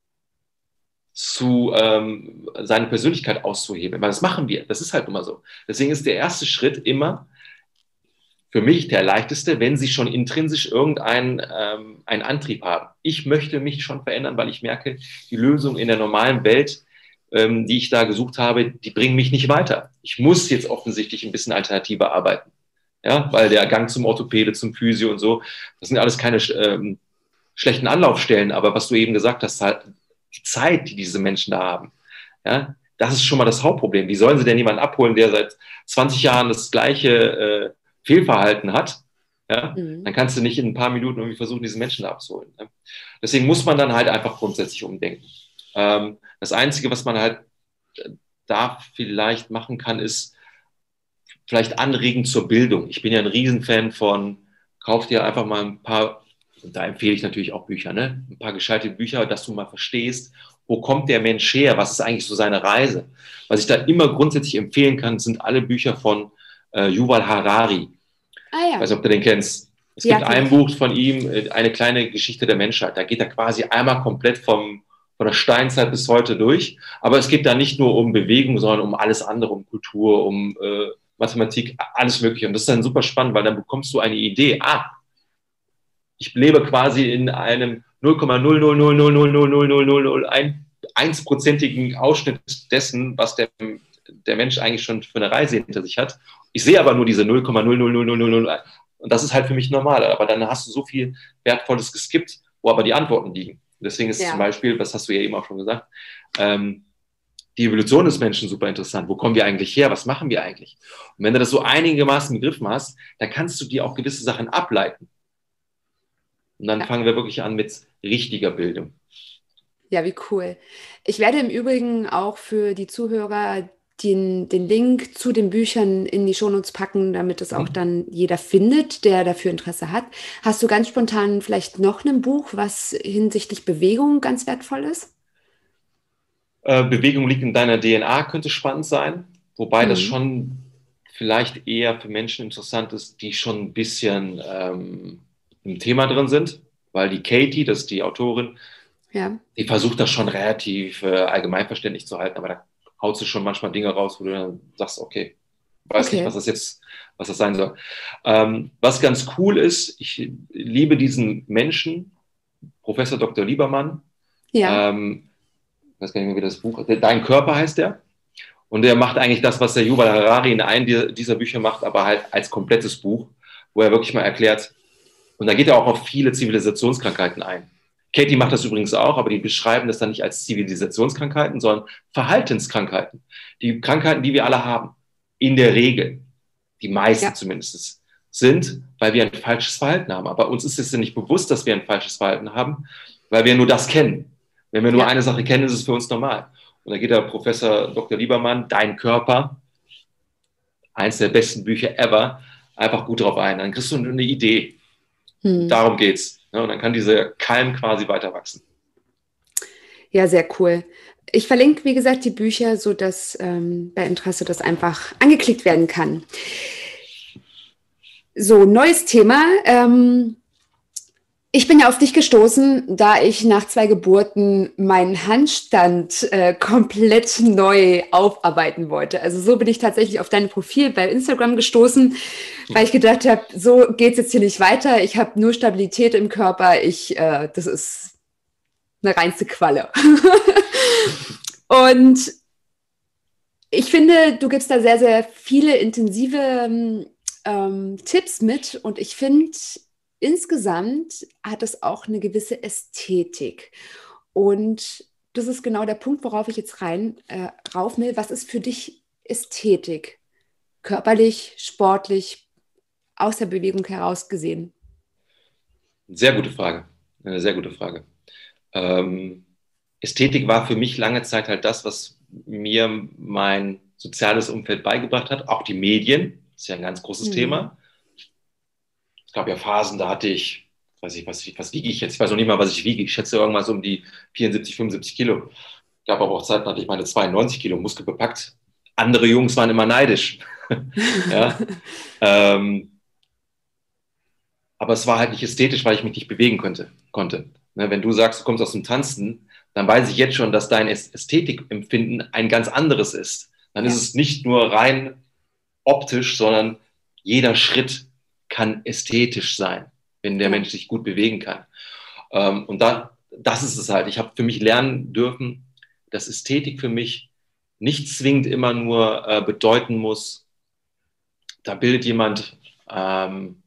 zu ähm, seine Persönlichkeit auszuhebeln? Weil das machen wir. Das ist halt immer so. Deswegen ist der erste Schritt immer für mich der leichteste, wenn sie schon intrinsisch irgendeinen ähm, einen Antrieb haben. Ich möchte mich schon verändern, weil ich merke, die Lösung in der normalen Welt, ähm, die ich da gesucht habe, die bringen mich nicht weiter. Ich muss jetzt offensichtlich ein bisschen alternativer arbeiten. Ja, weil der Gang zum Orthopäde, zum Physio und so, das sind alles keine ähm, schlechten Anlaufstellen, aber was du eben gesagt hast, halt die Zeit, die diese Menschen da haben, ja, das ist schon mal das Hauptproblem. Wie sollen sie denn jemanden abholen, der seit zwanzig Jahren das gleiche äh, Fehlverhalten hat? Ja? Mhm. Dann kannst du nicht in ein paar Minuten irgendwie versuchen, diesen Menschen da abzuholen. Ne? Deswegen muss man dann halt einfach grundsätzlich umdenken. Ähm, das Einzige, was man halt da vielleicht machen kann, ist vielleicht anregen zur Bildung. Ich bin ja ein Riesenfan von, kauf dir einfach mal ein paar, und da empfehle ich natürlich auch Bücher, ne? Ein paar gescheite Bücher, dass du mal verstehst, wo kommt der Mensch her, was ist eigentlich so seine Reise. Was ich da immer grundsätzlich empfehlen kann, sind alle Bücher von äh, Yuval Harari. Ah Ich weiß ja, nicht, ob du den kennst. Es ja, gibt kenne ein ich. Buch von ihm, äh, eine kleine Geschichte der Menschheit. Da geht er quasi einmal komplett vom, von der Steinzeit bis heute durch. Aber es geht da nicht nur um Bewegung, sondern um alles andere, um Kultur, um äh, Mathematik, alles Mögliche. Und das ist dann super spannend, weil dann bekommst du eine Idee. Ah, ich lebe quasi in einem null Komma null null null null null null null null null eins prozentigen Ausschnitt dessen, was der, der Mensch eigentlich schon für eine Reise hinter sich hat. Ich sehe aber nur diese null Komma null null null null null null und das ist halt für mich normal. Aber dann hast du so viel Wertvolles geskippt, wo aber die Antworten liegen. Deswegen ist ja. zum Beispiel, das hast du ja eben auch schon gesagt, ähm, die Evolution des Menschen super interessant. Wo kommen wir eigentlich her? Was machen wir eigentlich? Und wenn du das so einigermaßen begriffen hast, dann kannst du dir auch gewisse Sachen ableiten. Und dann ja. fangen wir wirklich an mit richtiger Bildung. Ja, wie cool. Ich werde im Übrigen auch für die Zuhörer den, den Link zu den Büchern in die Shownotes packen, damit es auch dann jeder findet, der dafür Interesse hat. Hast du ganz spontan vielleicht noch ein Buch, was hinsichtlich Bewegung ganz wertvoll ist? Äh, Bewegung liegt in deiner D N A, könnte spannend sein. Wobei hm. das schon vielleicht eher für Menschen interessant ist, die schon ein bisschen ähm, im Thema drin sind. Weil die Katie, das ist die Autorin, ja. die versucht das schon relativ äh, allgemeinverständlich zu halten, aber da haut sie schon manchmal Dinge raus, wo du dann sagst, okay, weiß okay. nicht, was das jetzt, was das sein soll. Ähm, was ganz cool ist, ich liebe diesen Menschen, Professor Doktor Liebermann. Ja. Ähm, ich weiß gar nicht mehr, wie das Buch, Dein Körper heißt der. Und der macht eigentlich das, was der Yuval Harari in einem dieser Bücher macht, aber halt als komplettes Buch, wo er wirklich mal erklärt, und da geht er auch auf viele Zivilisationskrankheiten ein. Katie macht das übrigens auch, aber die beschreiben das dann nicht als Zivilisationskrankheiten, sondern Verhaltenskrankheiten. Die Krankheiten, die wir alle haben, in der Regel, die meisten ja. zumindest, sind, weil wir ein falsches Verhalten haben. Aber uns ist es ja nicht bewusst, dass wir ein falsches Verhalten haben, weil wir nur das kennen. Wenn wir nur ja. eine Sache kennen, ist es für uns normal. Und da geht der Professor Doktor Liebermann, Dein Körper, eins der besten Bücher ever, einfach gut drauf ein. Dann kriegst du eine Idee. Hm. Darum geht's. Ja, und dann kann dieser Keim quasi weiter wachsen. Ja, sehr cool. Ich verlinke, wie gesagt, die Bücher, sodass ähm, bei Interesse das einfach angeklickt werden kann. So, neues Thema. Ähm, ich bin ja auf dich gestoßen, da ich nach zwei Geburten meinen Handstand äh, komplett neu aufarbeiten wollte. Also so bin ich tatsächlich auf dein Profil bei Instagram gestoßen, weil ich gedacht habe, so geht es jetzt hier nicht weiter. Ich habe nur Stabilität im Körper. Ich, äh, das ist eine reinste Qualle. Und ich finde, du gibst da sehr, sehr viele intensive ähm, Tipps mit. Und ich finde, insgesamt hat es auch eine gewisse Ästhetik. Und das ist genau der Punkt, worauf ich jetzt rein äh, rauf will. Was ist für dich Ästhetik? Körperlich, sportlich, aus der Bewegung heraus gesehen? Sehr gute Frage. Eine sehr gute Frage. Ähm, Ästhetik war für mich lange Zeit halt das, was mir mein soziales Umfeld beigebracht hat. Auch die Medien, das ist ja ein ganz großes mhm. Thema. Es gab ja Phasen, da hatte ich, weiß ich, was, was wiege ich jetzt? Ich weiß noch nicht mal, was ich wiege. Ich schätze irgendwas um die vierundsiebzig, fünfundsiebzig Kilo. Es gab aber auch Zeiten, da hatte ich meine zweiundneunzig Kilo muskelbepackt. Andere Jungs waren immer neidisch. ja. ähm, aber es war halt nicht ästhetisch, weil ich mich nicht bewegen konnte. konnte. Ne, wenn du sagst, du kommst aus dem Tanzen, dann weiß ich jetzt schon, dass dein Ästhetikempfinden ein ganz anderes ist. Dann ja. ist es nicht nur rein optisch, sondern jeder Schritt kann ästhetisch sein, wenn der ja. Mensch sich gut bewegen kann. Ähm, und da, das ist es halt. Ich habe für mich lernen dürfen, dass Ästhetik für mich nicht zwingend immer nur äh, bedeuten muss, da bildet jemand ähm,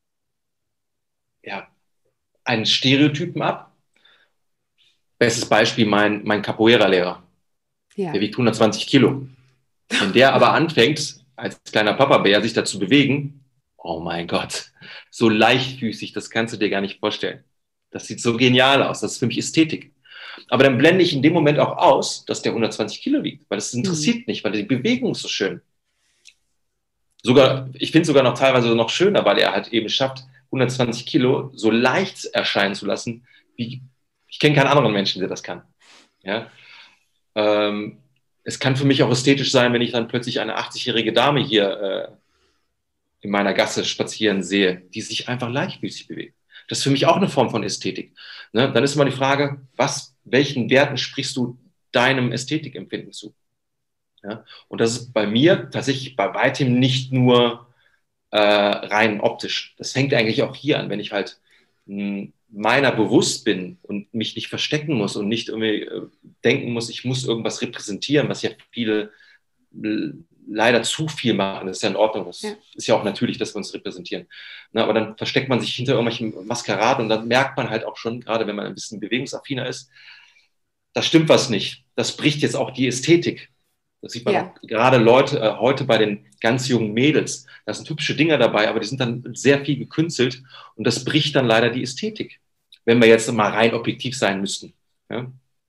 ja, einen Stereotypen ab. Bestes Beispiel, mein, mein Capoeira-Lehrer. Ja. Der wiegt hundertzwanzig Kilo. Wenn der aber anfängt, als kleiner Papa-Bär sich da zu bewegen, oh mein Gott, so leichtfüßig, das kannst du dir gar nicht vorstellen. Das sieht so genial aus, das ist für mich Ästhetik. Aber dann blende ich in dem Moment auch aus, dass der hundertzwanzig Kilo wiegt, weil das interessiert mhm. nicht, weil die Bewegung ist so schön. Sogar, ich finde es sogar noch teilweise noch schöner, weil er halt eben schafft, hundertzwanzig Kilo so leicht erscheinen zu lassen, wie ich kenne keinen anderen Menschen, der das kann. Ja? Ähm, es kann für mich auch ästhetisch sein, wenn ich dann plötzlich eine achtzigjährige Dame hier äh, in meiner Gasse spazieren sehe, die sich einfach leichtfüßig bewegt. Das ist für mich auch eine Form von Ästhetik. Ne? Dann ist immer die Frage, was, welchen Werten sprichst du deinem Ästhetikempfinden zu? Ja? Und das ist bei mir tatsächlich bei weitem nicht nur äh, rein optisch. Das fängt eigentlich auch hier an, wenn ich halt mh, meiner bewusst bin und mich nicht verstecken muss und nicht irgendwie äh, denken muss, ich muss irgendwas repräsentieren, was ja viele äh, leider zu viel machen. Das ist ja in Ordnung. Das ja. ist ja auch natürlich, dass wir uns repräsentieren. Na, aber dann versteckt man sich hinter irgendwelchen Maskeraden und dann merkt man halt auch schon, gerade wenn man ein bisschen bewegungsaffiner ist, da stimmt was nicht. Das bricht jetzt auch die Ästhetik. Das sieht man ja. auch gerade Leute äh, heute bei den ganz jungen Mädels. Da sind hübsche Dinger dabei, aber die sind dann sehr viel gekünstelt und das bricht dann leider die Ästhetik, wenn wir jetzt mal rein objektiv sein müssten. Ja?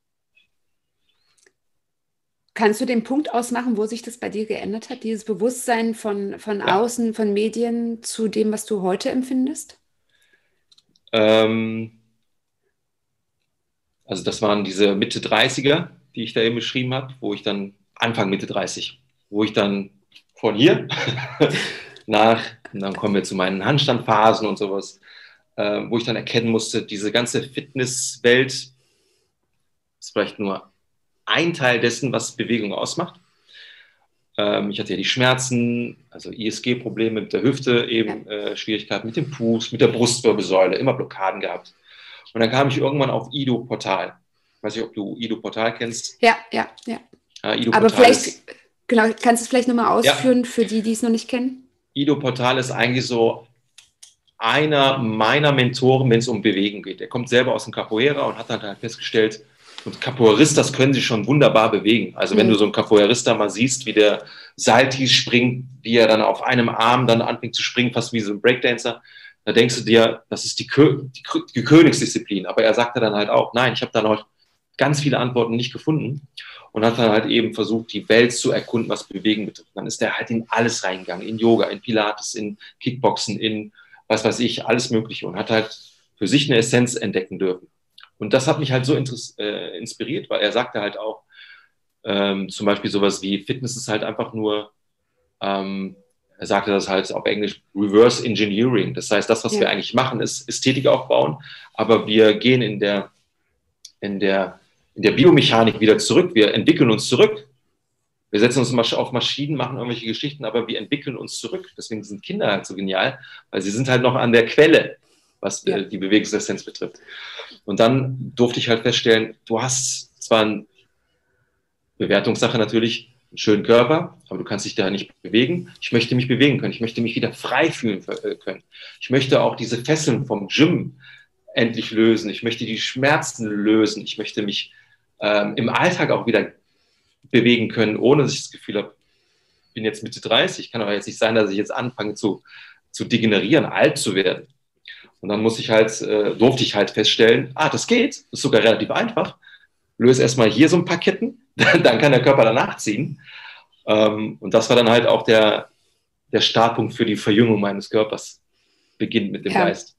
Kannst du den Punkt ausmachen, wo sich das bei dir geändert hat, dieses Bewusstsein von, von ja. außen, von Medien zu dem, was du heute empfindest? Ähm, also das waren diese Mitte dreißiger, die ich da eben beschrieben habe, wo ich dann Anfang Mitte dreißig, wo ich dann von hier nach, und dann kommen wir zu meinen Handstandphasen und sowas, äh, wo ich dann erkennen musste, diese ganze Fitnesswelt ist vielleicht nur ein Teil dessen, was Bewegung ausmacht. Ähm, ich hatte ja die Schmerzen, also I S G-Probleme mit der Hüfte, eben äh, Schwierigkeiten mit dem Fuß, mit der Brustwirbelsäule, immer Blockaden gehabt. Und dann kam ich irgendwann auf Ido Portal. Ich weiß nicht, ob du Ido Portal kennst. Ja, ja, ja. ja Ido Aber Portal vielleicht, ist, genau, kannst du es vielleicht nochmal ausführen ja. für die, die es noch nicht kennen? Ido Portal ist eigentlich so einer meiner Mentoren, wenn es um Bewegung geht. Er kommt selber aus dem Capoeira und hat dann halt festgestellt, und Capoeiristas können sich schon wunderbar bewegen. Also wenn mhm. du so einen Capoeirista mal siehst, wie der Saltis springt, wie er dann auf einem Arm dann anfängt zu springen, fast wie so ein Breakdancer, da denkst du dir, das ist die, Kö die, die Königsdisziplin. Aber er sagte dann halt auch, nein, ich habe da noch ganz viele Antworten nicht gefunden und hat dann halt eben versucht, die Welt zu erkunden, was Bewegen betrifft. Dann ist er halt in alles reingegangen, in Yoga, in Pilates, in Kickboxen, in was weiß ich, alles Mögliche und hat halt für sich eine Essenz entdecken dürfen. Und das hat mich halt so äh, inspiriert, weil er sagte halt auch, ähm, zum Beispiel sowas wie Fitness ist halt einfach nur, ähm, er sagte das halt auf Englisch, Reverse Engineering. Das heißt, das, was ja. wir eigentlich machen, ist Ästhetik aufbauen, aber wir gehen in der, in der, in der Biomechanik wieder zurück. Wir entwickeln uns zurück. Wir setzen uns auf Maschinen, machen irgendwelche Geschichten, aber wir entwickeln uns zurück. Deswegen sind Kinder halt so genial, weil sie sind halt noch an der Quelle, was ja. die Bewegungsessenz betrifft. Und dann durfte ich halt feststellen, du hast zwar eine Bewertungssache natürlich, einen schönen Körper, aber du kannst dich da nicht bewegen. Ich möchte mich bewegen können. Ich möchte mich wieder frei fühlen können. Ich möchte auch diese Fesseln vom Gym endlich lösen. Ich möchte die Schmerzen lösen. Ich möchte mich ähm, im Alltag auch wieder bewegen können, ohne dass ich das Gefühl habe, ich bin jetzt Mitte dreißig. Kann aber jetzt nicht sein, dass ich jetzt anfange zu, zu degenerieren, alt zu werden. Und dann muss ich halt, äh, durfte ich halt feststellen, ah, das geht, das ist sogar relativ einfach. Löse erstmal hier so ein paar Ketten, dann kann der Körper danach ziehen. Ähm, und das war dann halt auch der, der Startpunkt für die Verjüngung meines Körpers. Beginnt mit dem ja. Geist.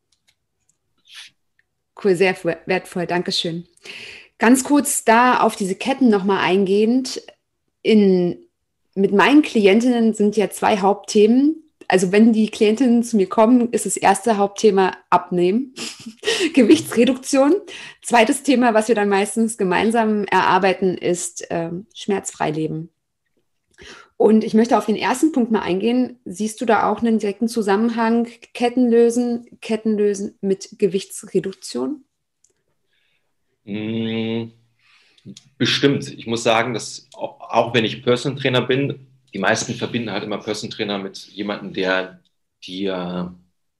Cool, sehr wertvoll, Dankeschön. Ganz kurz da auf diese Ketten nochmal eingehend. In, mit meinen Klientinnen sind ja zwei Hauptthemen. Also wenn die Klientinnen zu mir kommen, ist das erste Hauptthema Abnehmen, Gewichtsreduktion. Zweites Thema, was wir dann meistens gemeinsam erarbeiten, ist ähm, schmerzfrei leben. Und ich möchte auf den ersten Punkt mal eingehen. Siehst du da auch einen direkten Zusammenhang Ketten lösen, Ketten lösen mit Gewichtsreduktion? Bestimmt. Ich muss sagen, dass auch, auch wenn ich Personal Trainer bin, die meisten verbinden halt immer Personal Trainer mit jemandem, der dir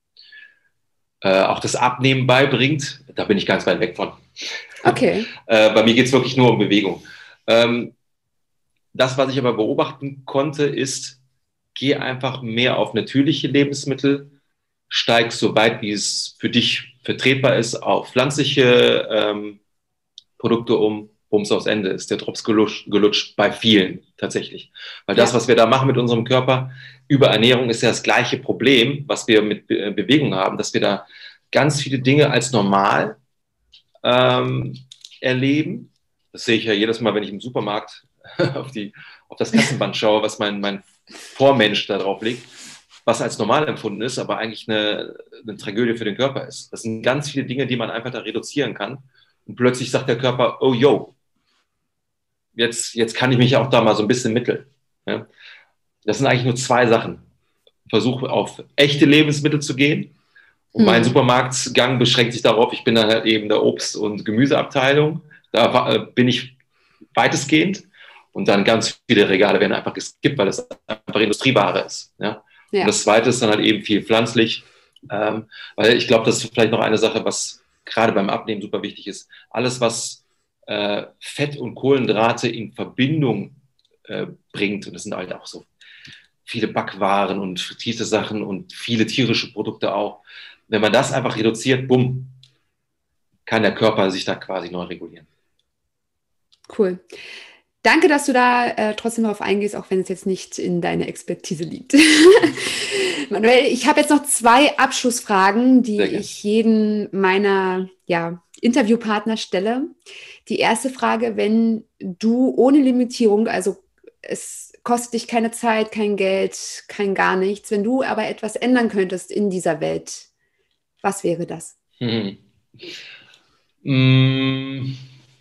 äh, auch das Abnehmen beibringt, da bin ich ganz weit weg von. Okay. äh, bei mir geht es wirklich nur um Bewegung. Ähm, das, was ich aber beobachten konnte, ist, geh einfach mehr auf natürliche Lebensmittel, steig so weit, wie es für dich vertretbar ist, auf pflanzliche ähm, Produkte um. Bums aufs Ende ist der Drops gelutscht, gelutscht bei vielen tatsächlich. Weil das, Ja. was wir da machen mit unserem Körper, Überernährung ist ja das gleiche Problem, was wir mit Be Bewegung haben, dass wir da ganz viele Dinge als normal ähm, erleben. Das sehe ich ja jedes Mal, wenn ich im Supermarkt auf, die, auf das Kassenband schaue, was mein, mein Vormensch da drauf legt, was als normal empfunden ist, aber eigentlich eine, eine Tragödie für den Körper ist. Das sind ganz viele Dinge, die man einfach da reduzieren kann. Und plötzlich sagt der Körper, oh yo, jetzt, jetzt kann ich mich auch da mal so ein bisschen mitteln. Ja? Das sind eigentlich nur zwei Sachen. Versuche auf echte Lebensmittel zu gehen. Und mein hm. Supermarktgang beschränkt sich darauf, ich bin dann halt eben der Obst- und Gemüseabteilung. Da äh, bin ich weitestgehend. Und dann ganz viele Regale werden einfach geskippt, weil das einfach Industrieware ist. Ja? Ja. Und das Zweite ist dann halt eben viel pflanzlich. Ähm, weil ich glaube, das ist vielleicht noch eine Sache, was gerade beim Abnehmen super wichtig ist. Alles, was äh, Fett und Kohlenhydrate in Verbindung äh, bringt, und das sind halt auch so viele Backwaren und frittierte Sachen und viele tierische Produkte auch. Wenn man das einfach reduziert, bumm, kann der Körper sich da quasi neu regulieren. Cool. Danke, dass du da äh, trotzdem darauf eingehst, auch wenn es jetzt nicht in deiner Expertise liegt. Manuel, ich habe jetzt noch zwei Abschlussfragen, die ich jedem meiner ja, Interviewpartner stelle. Die erste Frage, wenn du ohne Limitierung, also es kostet dich keine Zeit, kein Geld, kein gar nichts, wenn du aber etwas ändern könntest in dieser Welt, was wäre das? Hm. Mm.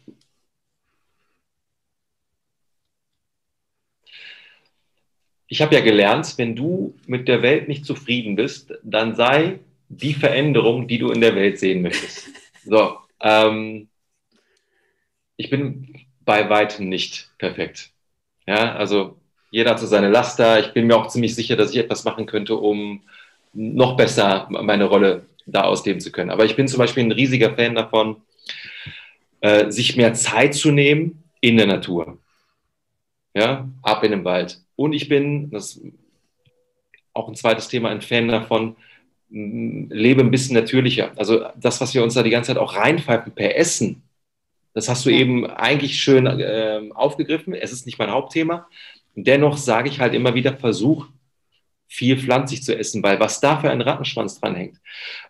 Ich habe ja gelernt, wenn du mit der Welt nicht zufrieden bist, dann sei die Veränderung, die du in der Welt sehen möchtest. So, ähm, ich bin bei weitem nicht perfekt. Ja, also jeder hat so seine Laster. Ich bin mir auch ziemlich sicher, dass ich etwas machen könnte, um noch besser meine Rolle da ausleben zu können. Aber ich bin zum Beispiel ein riesiger Fan davon, äh, sich mehr Zeit zu nehmen in der Natur. Ja, ab in den Wald. Und ich bin, das ist auch ein zweites Thema, ein Fan davon, lebe ein bisschen natürlicher. Also das, was wir uns da die ganze Zeit auch reinpfeifen per Essen, das hast du ja. eben eigentlich schön äh, aufgegriffen. Es ist nicht mein Hauptthema. Dennoch sage ich halt immer wieder, versuch viel pflanzlich zu essen, weil was da für ein Rattenschwanz dran hängt.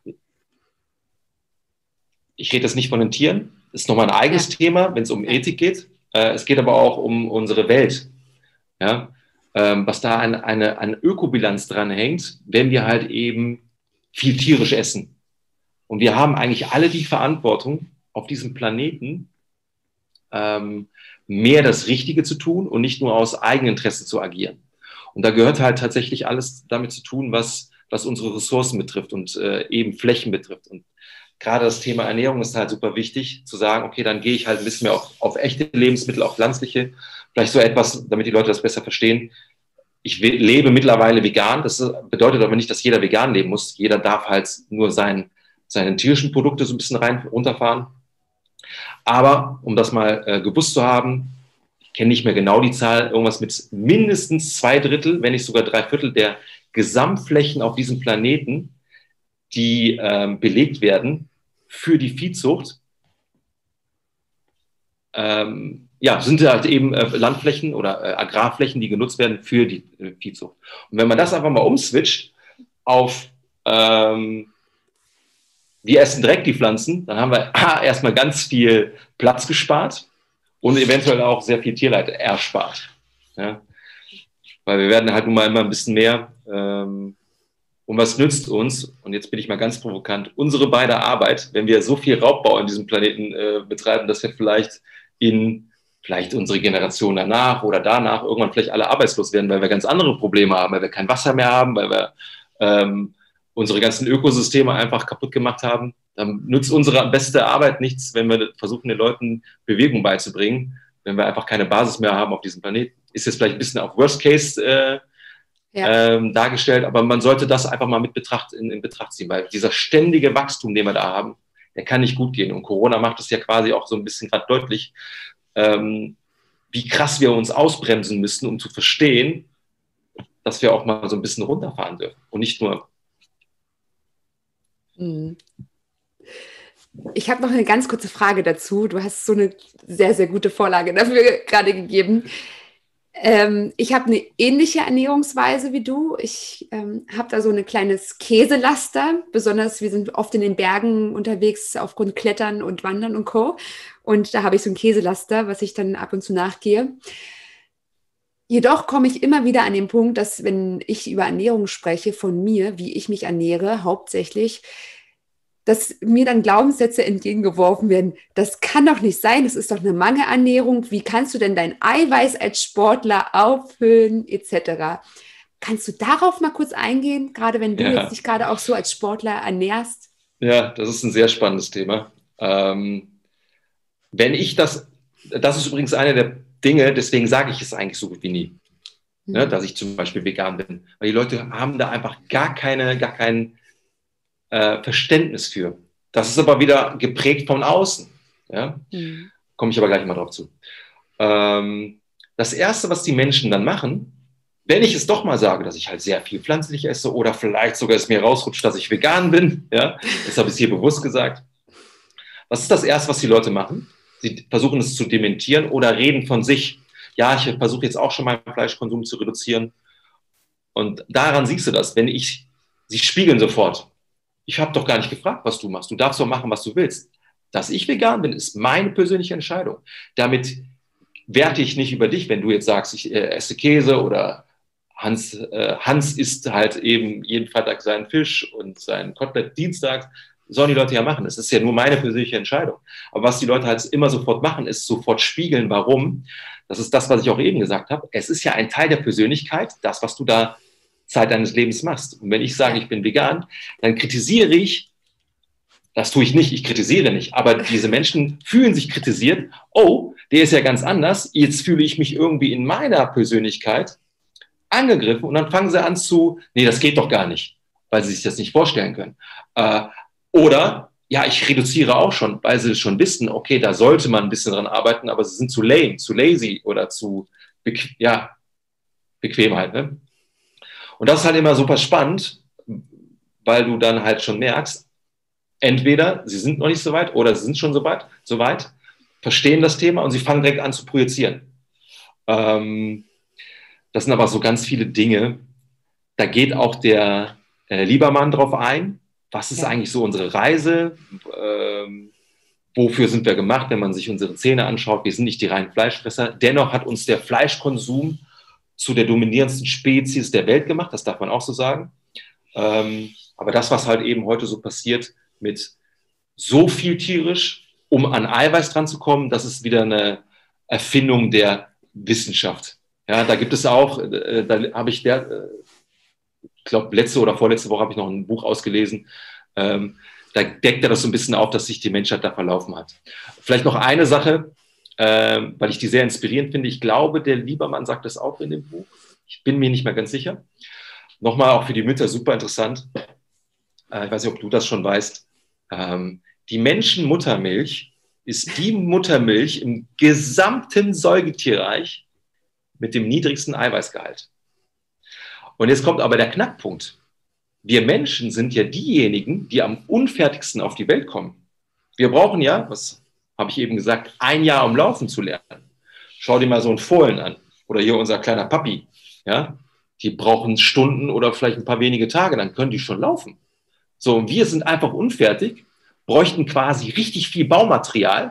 Ich rede jetzt nicht von den Tieren, das ist nochmal ein eigenes ja. Thema, wenn es um ja. Ethik geht. Äh, es geht aber auch um unsere Welt. Ja? Ähm, was da an eine, eine Ökobilanz dran hängt, wenn wir halt eben viel tierisch essen. Und wir haben eigentlich alle die Verantwortung, auf diesem Planeten ähm, mehr das Richtige zu tun und nicht nur aus Eigeninteresse zu agieren. Und da gehört halt tatsächlich alles damit zu tun, was, was unsere Ressourcen betrifft und äh, eben Flächen betrifft. Und gerade das Thema Ernährung ist halt super wichtig, zu sagen, okay, dann gehe ich halt ein bisschen mehr auf, auf echte Lebensmittel, auf pflanzliche. Vielleicht so etwas, damit die Leute das besser verstehen. Ich lebe mittlerweile vegan. Das bedeutet aber nicht, dass jeder vegan leben muss. Jeder darf halt nur sein, seine tierischen Produkte so ein bisschen rein, runterfahren. Aber um das mal äh, gewusst zu haben, ich kenne nicht mehr genau die Zahl, irgendwas mit mindestens zwei Drittel, wenn nicht sogar drei Viertel der Gesamtflächen auf diesem Planeten, die ähm, belegt werden für die Viehzucht, ähm, ja, sind halt eben äh, Landflächen oder äh, Agrarflächen, die genutzt werden für die äh, Viehzucht. Und wenn man das einfach mal umswitcht auf ähm, wir essen direkt die Pflanzen, dann haben wir ah, erstmal ganz viel Platz gespart und eventuell auch sehr viel Tierleid erspart. Ja? Weil wir werden halt nun mal immer ein bisschen mehr. Ähm, und was nützt uns, und jetzt bin ich mal ganz provokant, unsere beide Arbeit, wenn wir so viel Raubbau in diesem Planeten äh, betreiben, dass wir vielleicht in vielleicht unsere Generation danach oder danach irgendwann vielleicht alle arbeitslos werden, weil wir ganz andere Probleme haben, weil wir kein Wasser mehr haben, weil wir ähm, unsere ganzen Ökosysteme einfach kaputt gemacht haben, dann nützt unsere beste Arbeit nichts, wenn wir versuchen, den Leuten Bewegung beizubringen, wenn wir einfach keine Basis mehr haben auf diesem Planeten. Ist jetzt vielleicht ein bisschen auf Worst Case äh, ja. ähm, dargestellt, aber man sollte das einfach mal mit Betracht, in, in Betracht ziehen, weil dieser ständige Wachstum, den wir da haben, der kann nicht gut gehen. Und Corona macht es ja quasi auch so ein bisschen gerade deutlich, ähm, wie krass wir uns ausbremsen müssen, um zu verstehen, dass wir auch mal so ein bisschen runterfahren dürfen und nicht nur. Ich habe noch eine ganz kurze Frage dazu. Du hast so eine sehr, sehr gute Vorlage dafür gerade gegeben. Ähm, ich habe eine ähnliche Ernährungsweise wie du. Ich ähm, habe da so ein kleines Käselaster. Besonders, wir sind oft in den Bergen unterwegs aufgrund Klettern und Wandern und Co. Und da habe ich so ein Käselaster, was ich dann ab und zu nachgehe. Jedoch komme ich immer wieder an den Punkt, dass wenn ich über Ernährung spreche, von mir, wie ich mich ernähre, hauptsächlich, dass mir dann Glaubenssätze entgegengeworfen werden. Das kann doch nicht sein, das ist doch eine Mangelernährung. Wie kannst du denn dein Eiweiß als Sportler auffüllen, et cetera. Kannst du darauf mal kurz eingehen, gerade wenn du Ja. jetzt dich gerade auch so als Sportler ernährst? Ja, das ist ein sehr spannendes Thema. Ähm, wenn ich das, das ist übrigens eine der Dinge, deswegen sage ich es eigentlich so gut wie nie, mhm. ne, dass ich zum Beispiel vegan bin. Weil die Leute haben da einfach gar keine, gar kein äh, Verständnis für. Das ist aber wieder geprägt von außen. Ja? Mhm. Komme ich aber gleich mal drauf zu. Ähm, das Erste, was die Menschen dann machen, wenn ich es doch mal sage, dass ich halt sehr viel pflanzlich esse oder vielleicht sogar es mir rausrutscht, dass ich vegan bin, ja, das habe ich hier bewusst gesagt. Was ist das Erste, was die Leute machen? Sie versuchen es zu dementieren oder reden von sich. Ja, ich versuche jetzt auch schon meinen Fleischkonsum zu reduzieren. Und daran siehst du das, wenn ich, sie spiegeln sofort. Ich habe doch gar nicht gefragt, was du machst. Du darfst doch machen, was du willst. Dass ich vegan bin, ist meine persönliche Entscheidung. Damit werte ich nicht über dich, wenn du jetzt sagst, ich äh, esse Käse oder Hans, äh, Hans isst halt eben jeden Freitag seinen Fisch und sein Kotelett dienstags. Sollen die Leute ja machen. Es ist ja nur meine persönliche Entscheidung. Aber was die Leute halt immer sofort machen, ist sofort spiegeln. Warum? Das ist das, was ich auch eben gesagt habe. Es ist ja ein Teil der Persönlichkeit, das, was du da Zeit deines Lebens machst. Und wenn ich sage, ich bin vegan, dann kritisiere ich, das tue ich nicht, ich kritisiere nicht, aber diese Menschen fühlen sich kritisiert. Oh, der ist ja ganz anders. Jetzt fühle ich mich irgendwie in meiner Persönlichkeit angegriffen und dann fangen sie an zu, nee, das geht doch gar nicht, weil sie sich das nicht vorstellen können. Äh, Oder, ja, ich reduziere auch schon, weil sie schon wissen, okay, da sollte man ein bisschen dran arbeiten, aber sie sind zu lame, zu lazy oder zu, bequ- ja, bequem halt, ne? Und das ist halt immer super spannend, weil du dann halt schon merkst, entweder sie sind noch nicht so weit oder sie sind schon so weit, so weit, verstehen das Thema und sie fangen direkt an zu projizieren. Ähm, das sind aber so ganz viele Dinge, da geht auch der äh, Liebermann drauf ein. Was ist ja. eigentlich so unsere Reise? Ähm, wofür sind wir gemacht, wenn man sich unsere Zähne anschaut? Wir sind nicht die reinen Fleischfresser. Dennoch hat uns der Fleischkonsum zu der dominierendsten Spezies der Welt gemacht. Das darf man auch so sagen. Ähm, aber das, was halt eben heute so passiert mit so viel tierisch, um an Eiweiß dran zu kommen, das ist wieder eine Erfindung der Wissenschaft. Ja, da gibt es auch, äh, da habe ich der... Äh, ich glaube, letzte oder vorletzte Woche habe ich noch ein Buch ausgelesen. Ähm, da deckt er das so ein bisschen auf, dass sich die Menschheit da verlaufen hat. Vielleicht noch eine Sache, äh, weil ich die sehr inspirierend finde. Ich glaube, der Liebermann sagt das auch in dem Buch. Ich bin mir nicht mehr ganz sicher. Nochmal auch für die Mütter super interessant. Äh, ich weiß nicht, ob du das schon weißt. Ähm, die Menschenmuttermilch ist die Muttermilch im gesamten Säugetierreich mit dem niedrigsten Eiweißgehalt. Und jetzt kommt aber der Knackpunkt. Wir Menschen sind ja diejenigen, die am unfertigsten auf die Welt kommen. Wir brauchen ja, was habe ich eben gesagt, ein Jahr, um laufen zu lernen. Schau dir mal so einen Fohlen an. Oder hier unser kleiner Papi. Ja? Die brauchen Stunden oder vielleicht ein paar wenige Tage, dann können die schon laufen. So, und wir sind einfach unfertig, bräuchten quasi richtig viel Baumaterial.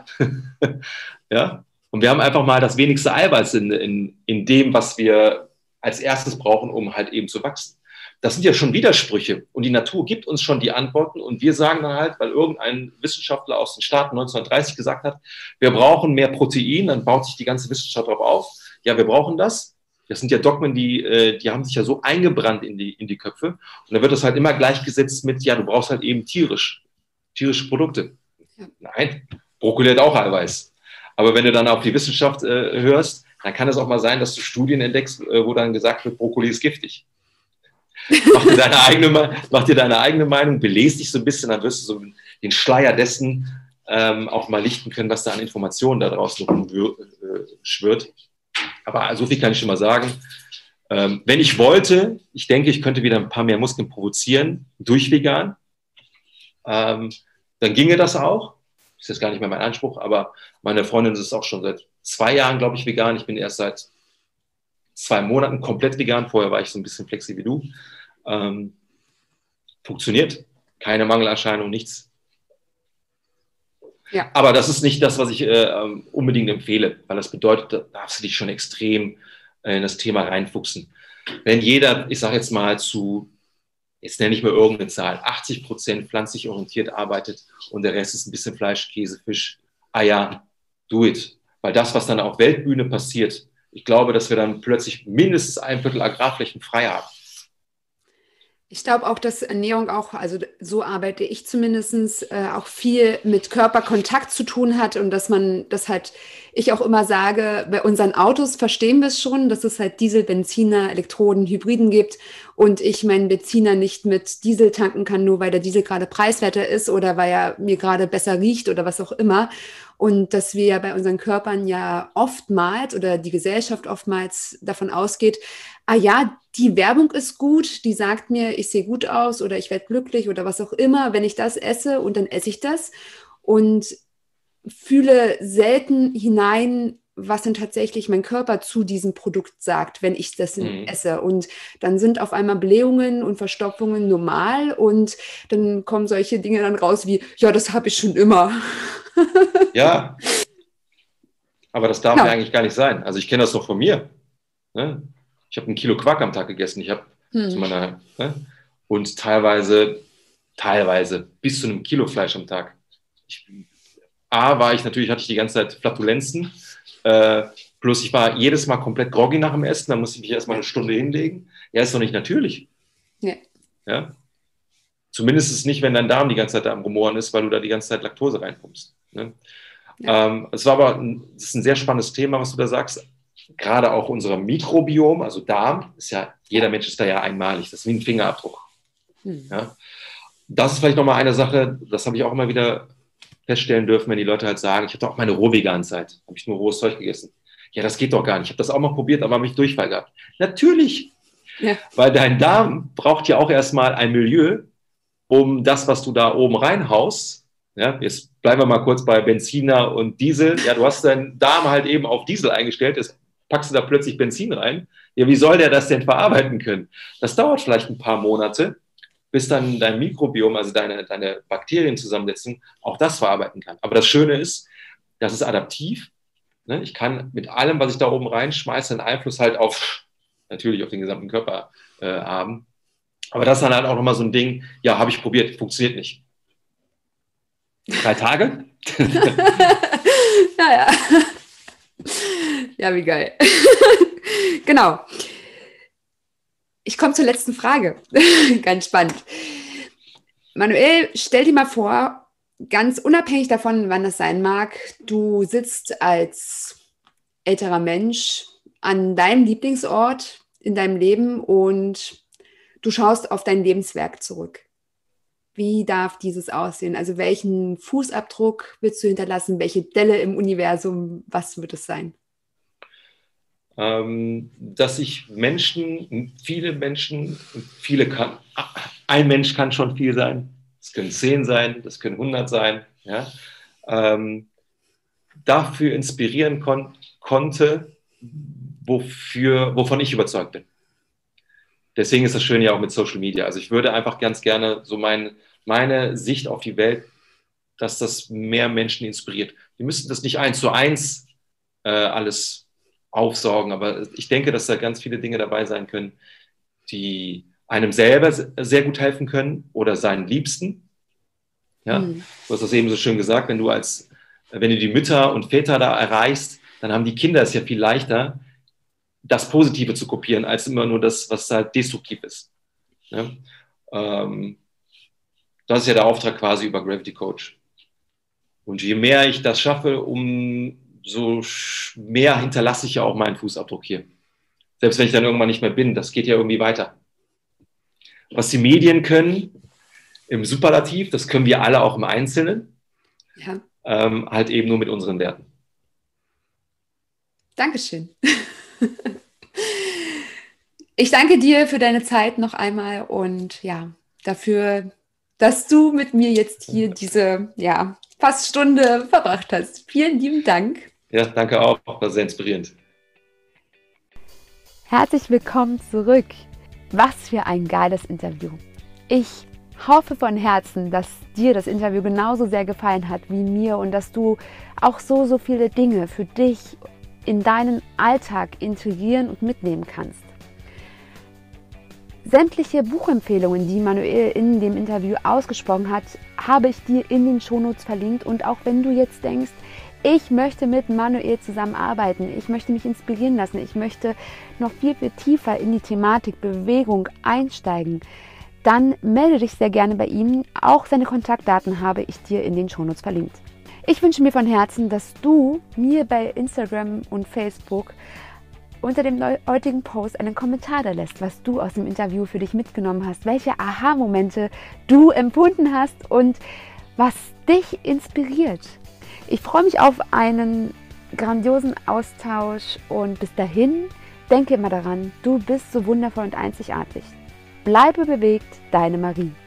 Ja? Und wir haben einfach mal das wenigste Eiweiß in, in, in dem, was wir als erstes brauchen, um halt eben zu wachsen. Das sind ja schon Widersprüche und die Natur gibt uns schon die Antworten und wir sagen dann halt, weil irgendein Wissenschaftler aus den Staaten neunzehnhundertdreißig gesagt hat, wir brauchen mehr Protein, dann baut sich die ganze Wissenschaft darauf auf. Ja, wir brauchen das. Das sind ja Dogmen, die, die haben sich ja so eingebrannt in die, in die Köpfe und dann wird das halt immer gleichgesetzt mit, ja, du brauchst halt eben tierisch, tierische Produkte. Nein, Brokkoli hat auch Eiweiß. Aber wenn du dann auf die Wissenschaft äh, hörst, dann kann es auch mal sein, dass du Studien entdeckst, wo dann gesagt wird, Brokkoli ist giftig. Mach dir deine eigene, mach dir deine eigene Meinung, belest dich so ein bisschen, dann wirst du so den Schleier dessen ähm, auch mal lichten können, was da an Informationen da draußen rumschwirrt. Aber so viel kann ich schon mal sagen. Ähm, wenn ich wollte, ich denke, ich könnte wieder ein paar mehr Muskeln provozieren durch vegan. Ähm, dann ginge das auch. Ist jetzt gar nicht mehr mein Anspruch, aber meine Freundin ist auch schon seit zwei Jahren, glaube ich, vegan. Ich bin erst seit zwei Monaten komplett vegan. Vorher war ich so ein bisschen flexibel wie du. Ähm, funktioniert. Keine Mangelerscheinung, nichts. Ja. Aber das ist nicht das, was ich äh, unbedingt empfehle, weil das bedeutet, da darfst du dich schon extrem äh, in das Thema reinfuchsen. Wenn jeder, ich sage jetzt mal zu, jetzt nenne ich mal irgendeine Zahl, achtzig Prozent pflanzlich orientiert arbeitet und der Rest ist ein bisschen Fleisch, Käse, Fisch, Eier, do it. Weil das, was dann auf Weltbühne passiert, ich glaube, dass wir dann plötzlich mindestens ein Viertel Agrarflächen frei haben. Ich glaube auch, dass Ernährung auch, also so arbeite ich zumindest, äh, auch viel mit Körperkontakt zu tun hat und dass man, das halt, ich auch immer sage, bei unseren Autos verstehen wir es schon, dass es halt Diesel, Benziner, Elektroden, Hybriden gibt und ich meinen Benziner nicht mit Diesel tanken kann, nur weil der Diesel gerade preiswerter ist oder weil er mir gerade besser riecht oder was auch immer. Und dass wir ja bei unseren Körpern ja oftmals oder die Gesellschaft oftmals davon ausgeht, ah ja, die Werbung ist gut, die sagt mir, ich sehe gut aus oder ich werde glücklich oder was auch immer, wenn ich das esse und dann esse ich das und fühle selten hinein, was denn tatsächlich mein Körper zu diesem Produkt sagt, wenn ich das mhm. esse. Und dann sind auf einmal Blähungen und Verstopfungen normal und dann kommen solche Dinge dann raus wie, ja, das habe ich schon immer. Ja, aber das darf ja eigentlich gar nicht sein. Also ich kenne das doch von mir. Ne? Ich habe ein Kilo Quark am Tag gegessen. Ich habe hm. zu meiner ne? und teilweise, teilweise bis zu einem Kilo Fleisch am Tag. Ich, A, war ich natürlich, hatte ich die ganze Zeit Flatulenzen. Äh, plus ich war jedes Mal komplett groggy nach dem Essen. Da musste ich mich erstmal eine Stunde hinlegen. Ja, ist doch nicht natürlich. Ja. Ja? Zumindest ist es nicht, wenn dein Darm die ganze Zeit da am Rumoren ist, weil du da die ganze Zeit Laktose reinpumpst. Ne? Ja. Ähm, es war aber ein, das ist ein sehr spannendes Thema, was du da sagst. Gerade auch unser Mikrobiom, also Darm, ist ja, jeder Mensch ist da ja einmalig. Das ist wie ein Fingerabdruck. Hm. Ja? Das ist vielleicht nochmal eine Sache, das habe ich auch immer wieder feststellen dürfen, wenn die Leute halt sagen, ich hatte auch meine Rohvegan-Zeit, habe ich nur rohes Zeug gegessen. Ja, das geht doch gar nicht. Ich habe das auch mal probiert, aber habe ich Durchfall gehabt. Natürlich, ja. Weil dein Darm braucht ja auch erstmal ein Milieu, um das, was du da oben reinhaust, ja, jetzt bleiben wir mal kurz bei Benziner und Diesel, ja, du hast deinen Darm halt eben auf Diesel eingestellt, jetzt packst du da plötzlich Benzin rein, ja, wie soll der das denn verarbeiten können? Das dauert vielleicht ein paar Monate, bis dann dein Mikrobiom, also deine, deine Bakterienzusammensetzung, auch das verarbeiten kann. Aber das Schöne ist, das ist adaptiv, ne? Ich kann mit allem, was ich da oben reinschmeiße, einen Einfluss halt auf, natürlich auf den gesamten Körper äh, haben. Aber das ist dann halt auch nochmal so ein Ding, ja, habe ich probiert, funktioniert nicht. Drei Tage? ja, ja. Ja, wie geil. Genau. Ich komme zur letzten Frage. Ganz spannend. Manuel, stell dir mal vor, ganz unabhängig davon, wann das sein mag, du sitzt als älterer Mensch an deinem Lieblingsort in deinem Leben und du schaust auf dein Lebenswerk zurück. Wie darf dieses aussehen? Also welchen Fußabdruck willst du hinterlassen? Welche Delle im Universum? Was wird es sein? Ähm, dass ich Menschen, viele Menschen, viele kann, ein Mensch kann schon viel sein. Es können zehn sein, das können hundert sein. Ja? Ähm, dafür inspirieren kon- konnte, wofür, wovon ich überzeugt bin. Deswegen ist das schön ja auch mit Social Media. Also ich würde einfach ganz gerne so mein, meine Sicht auf die Welt, dass das mehr Menschen inspiriert. Die müssten das nicht eins zu eins äh, alles aufsaugen, aber ich denke, dass da ganz viele Dinge dabei sein können, die einem selber sehr gut helfen können oder seinen Liebsten. Ja? Mhm. Du hast das eben so schön gesagt, wenn du als, wenn du die Mütter und Väter da erreichst, dann haben die Kinder es ja viel leichter, das Positive zu kopieren, als immer nur das, was halt destruktiv ist. Ja? Ähm, das ist ja der Auftrag quasi über Gravity Coach. Und je mehr ich das schaffe, umso mehr hinterlasse ich ja auch meinen Fußabdruck hier. Selbst wenn ich dann irgendwann nicht mehr bin, das geht ja irgendwie weiter. was die Medien können im Superlativ, das können wir alle auch im Einzelnen. Ja. Ähm, halt eben nur mit unseren Werten. Dankeschön. Ich danke dir für deine Zeit noch einmal und ja, dafür, dass du mit mir jetzt hier diese ja, fast Stunde verbracht hast. Vielen lieben Dank. Ja, danke auch. War sehr inspirierend. Herzlich willkommen zurück. Was für ein geiles Interview. Ich hoffe von Herzen, dass dir das Interview genauso sehr gefallen hat wie mir und dass du auch so, so viele Dinge für dich in deinen Alltag integrieren und mitnehmen kannst. Sämtliche Buchempfehlungen, die Manuel in dem Interview ausgesprochen hat, habe ich dir in den Shownotes verlinkt. Und auch wenn du jetzt denkst, ich möchte mit Manuel zusammenarbeiten, ich möchte mich inspirieren lassen, ich möchte noch viel, viel tiefer in die Thematik Bewegung einsteigen, dann melde dich sehr gerne bei ihm. Auch seine Kontaktdaten habe ich dir in den Shownotes verlinkt. Ich wünsche mir von Herzen, dass du mir bei Instagram und Facebook unter dem heutigen Post einen Kommentar da lässt, was du aus dem Interview für dich mitgenommen hast, welche Aha-Momente du empfunden hast und was dich inspiriert. Ich freue mich auf einen grandiosen Austausch und bis dahin, denke immer daran, du bist so wundervoll und einzigartig. Bleibe bewegt, deine Marie.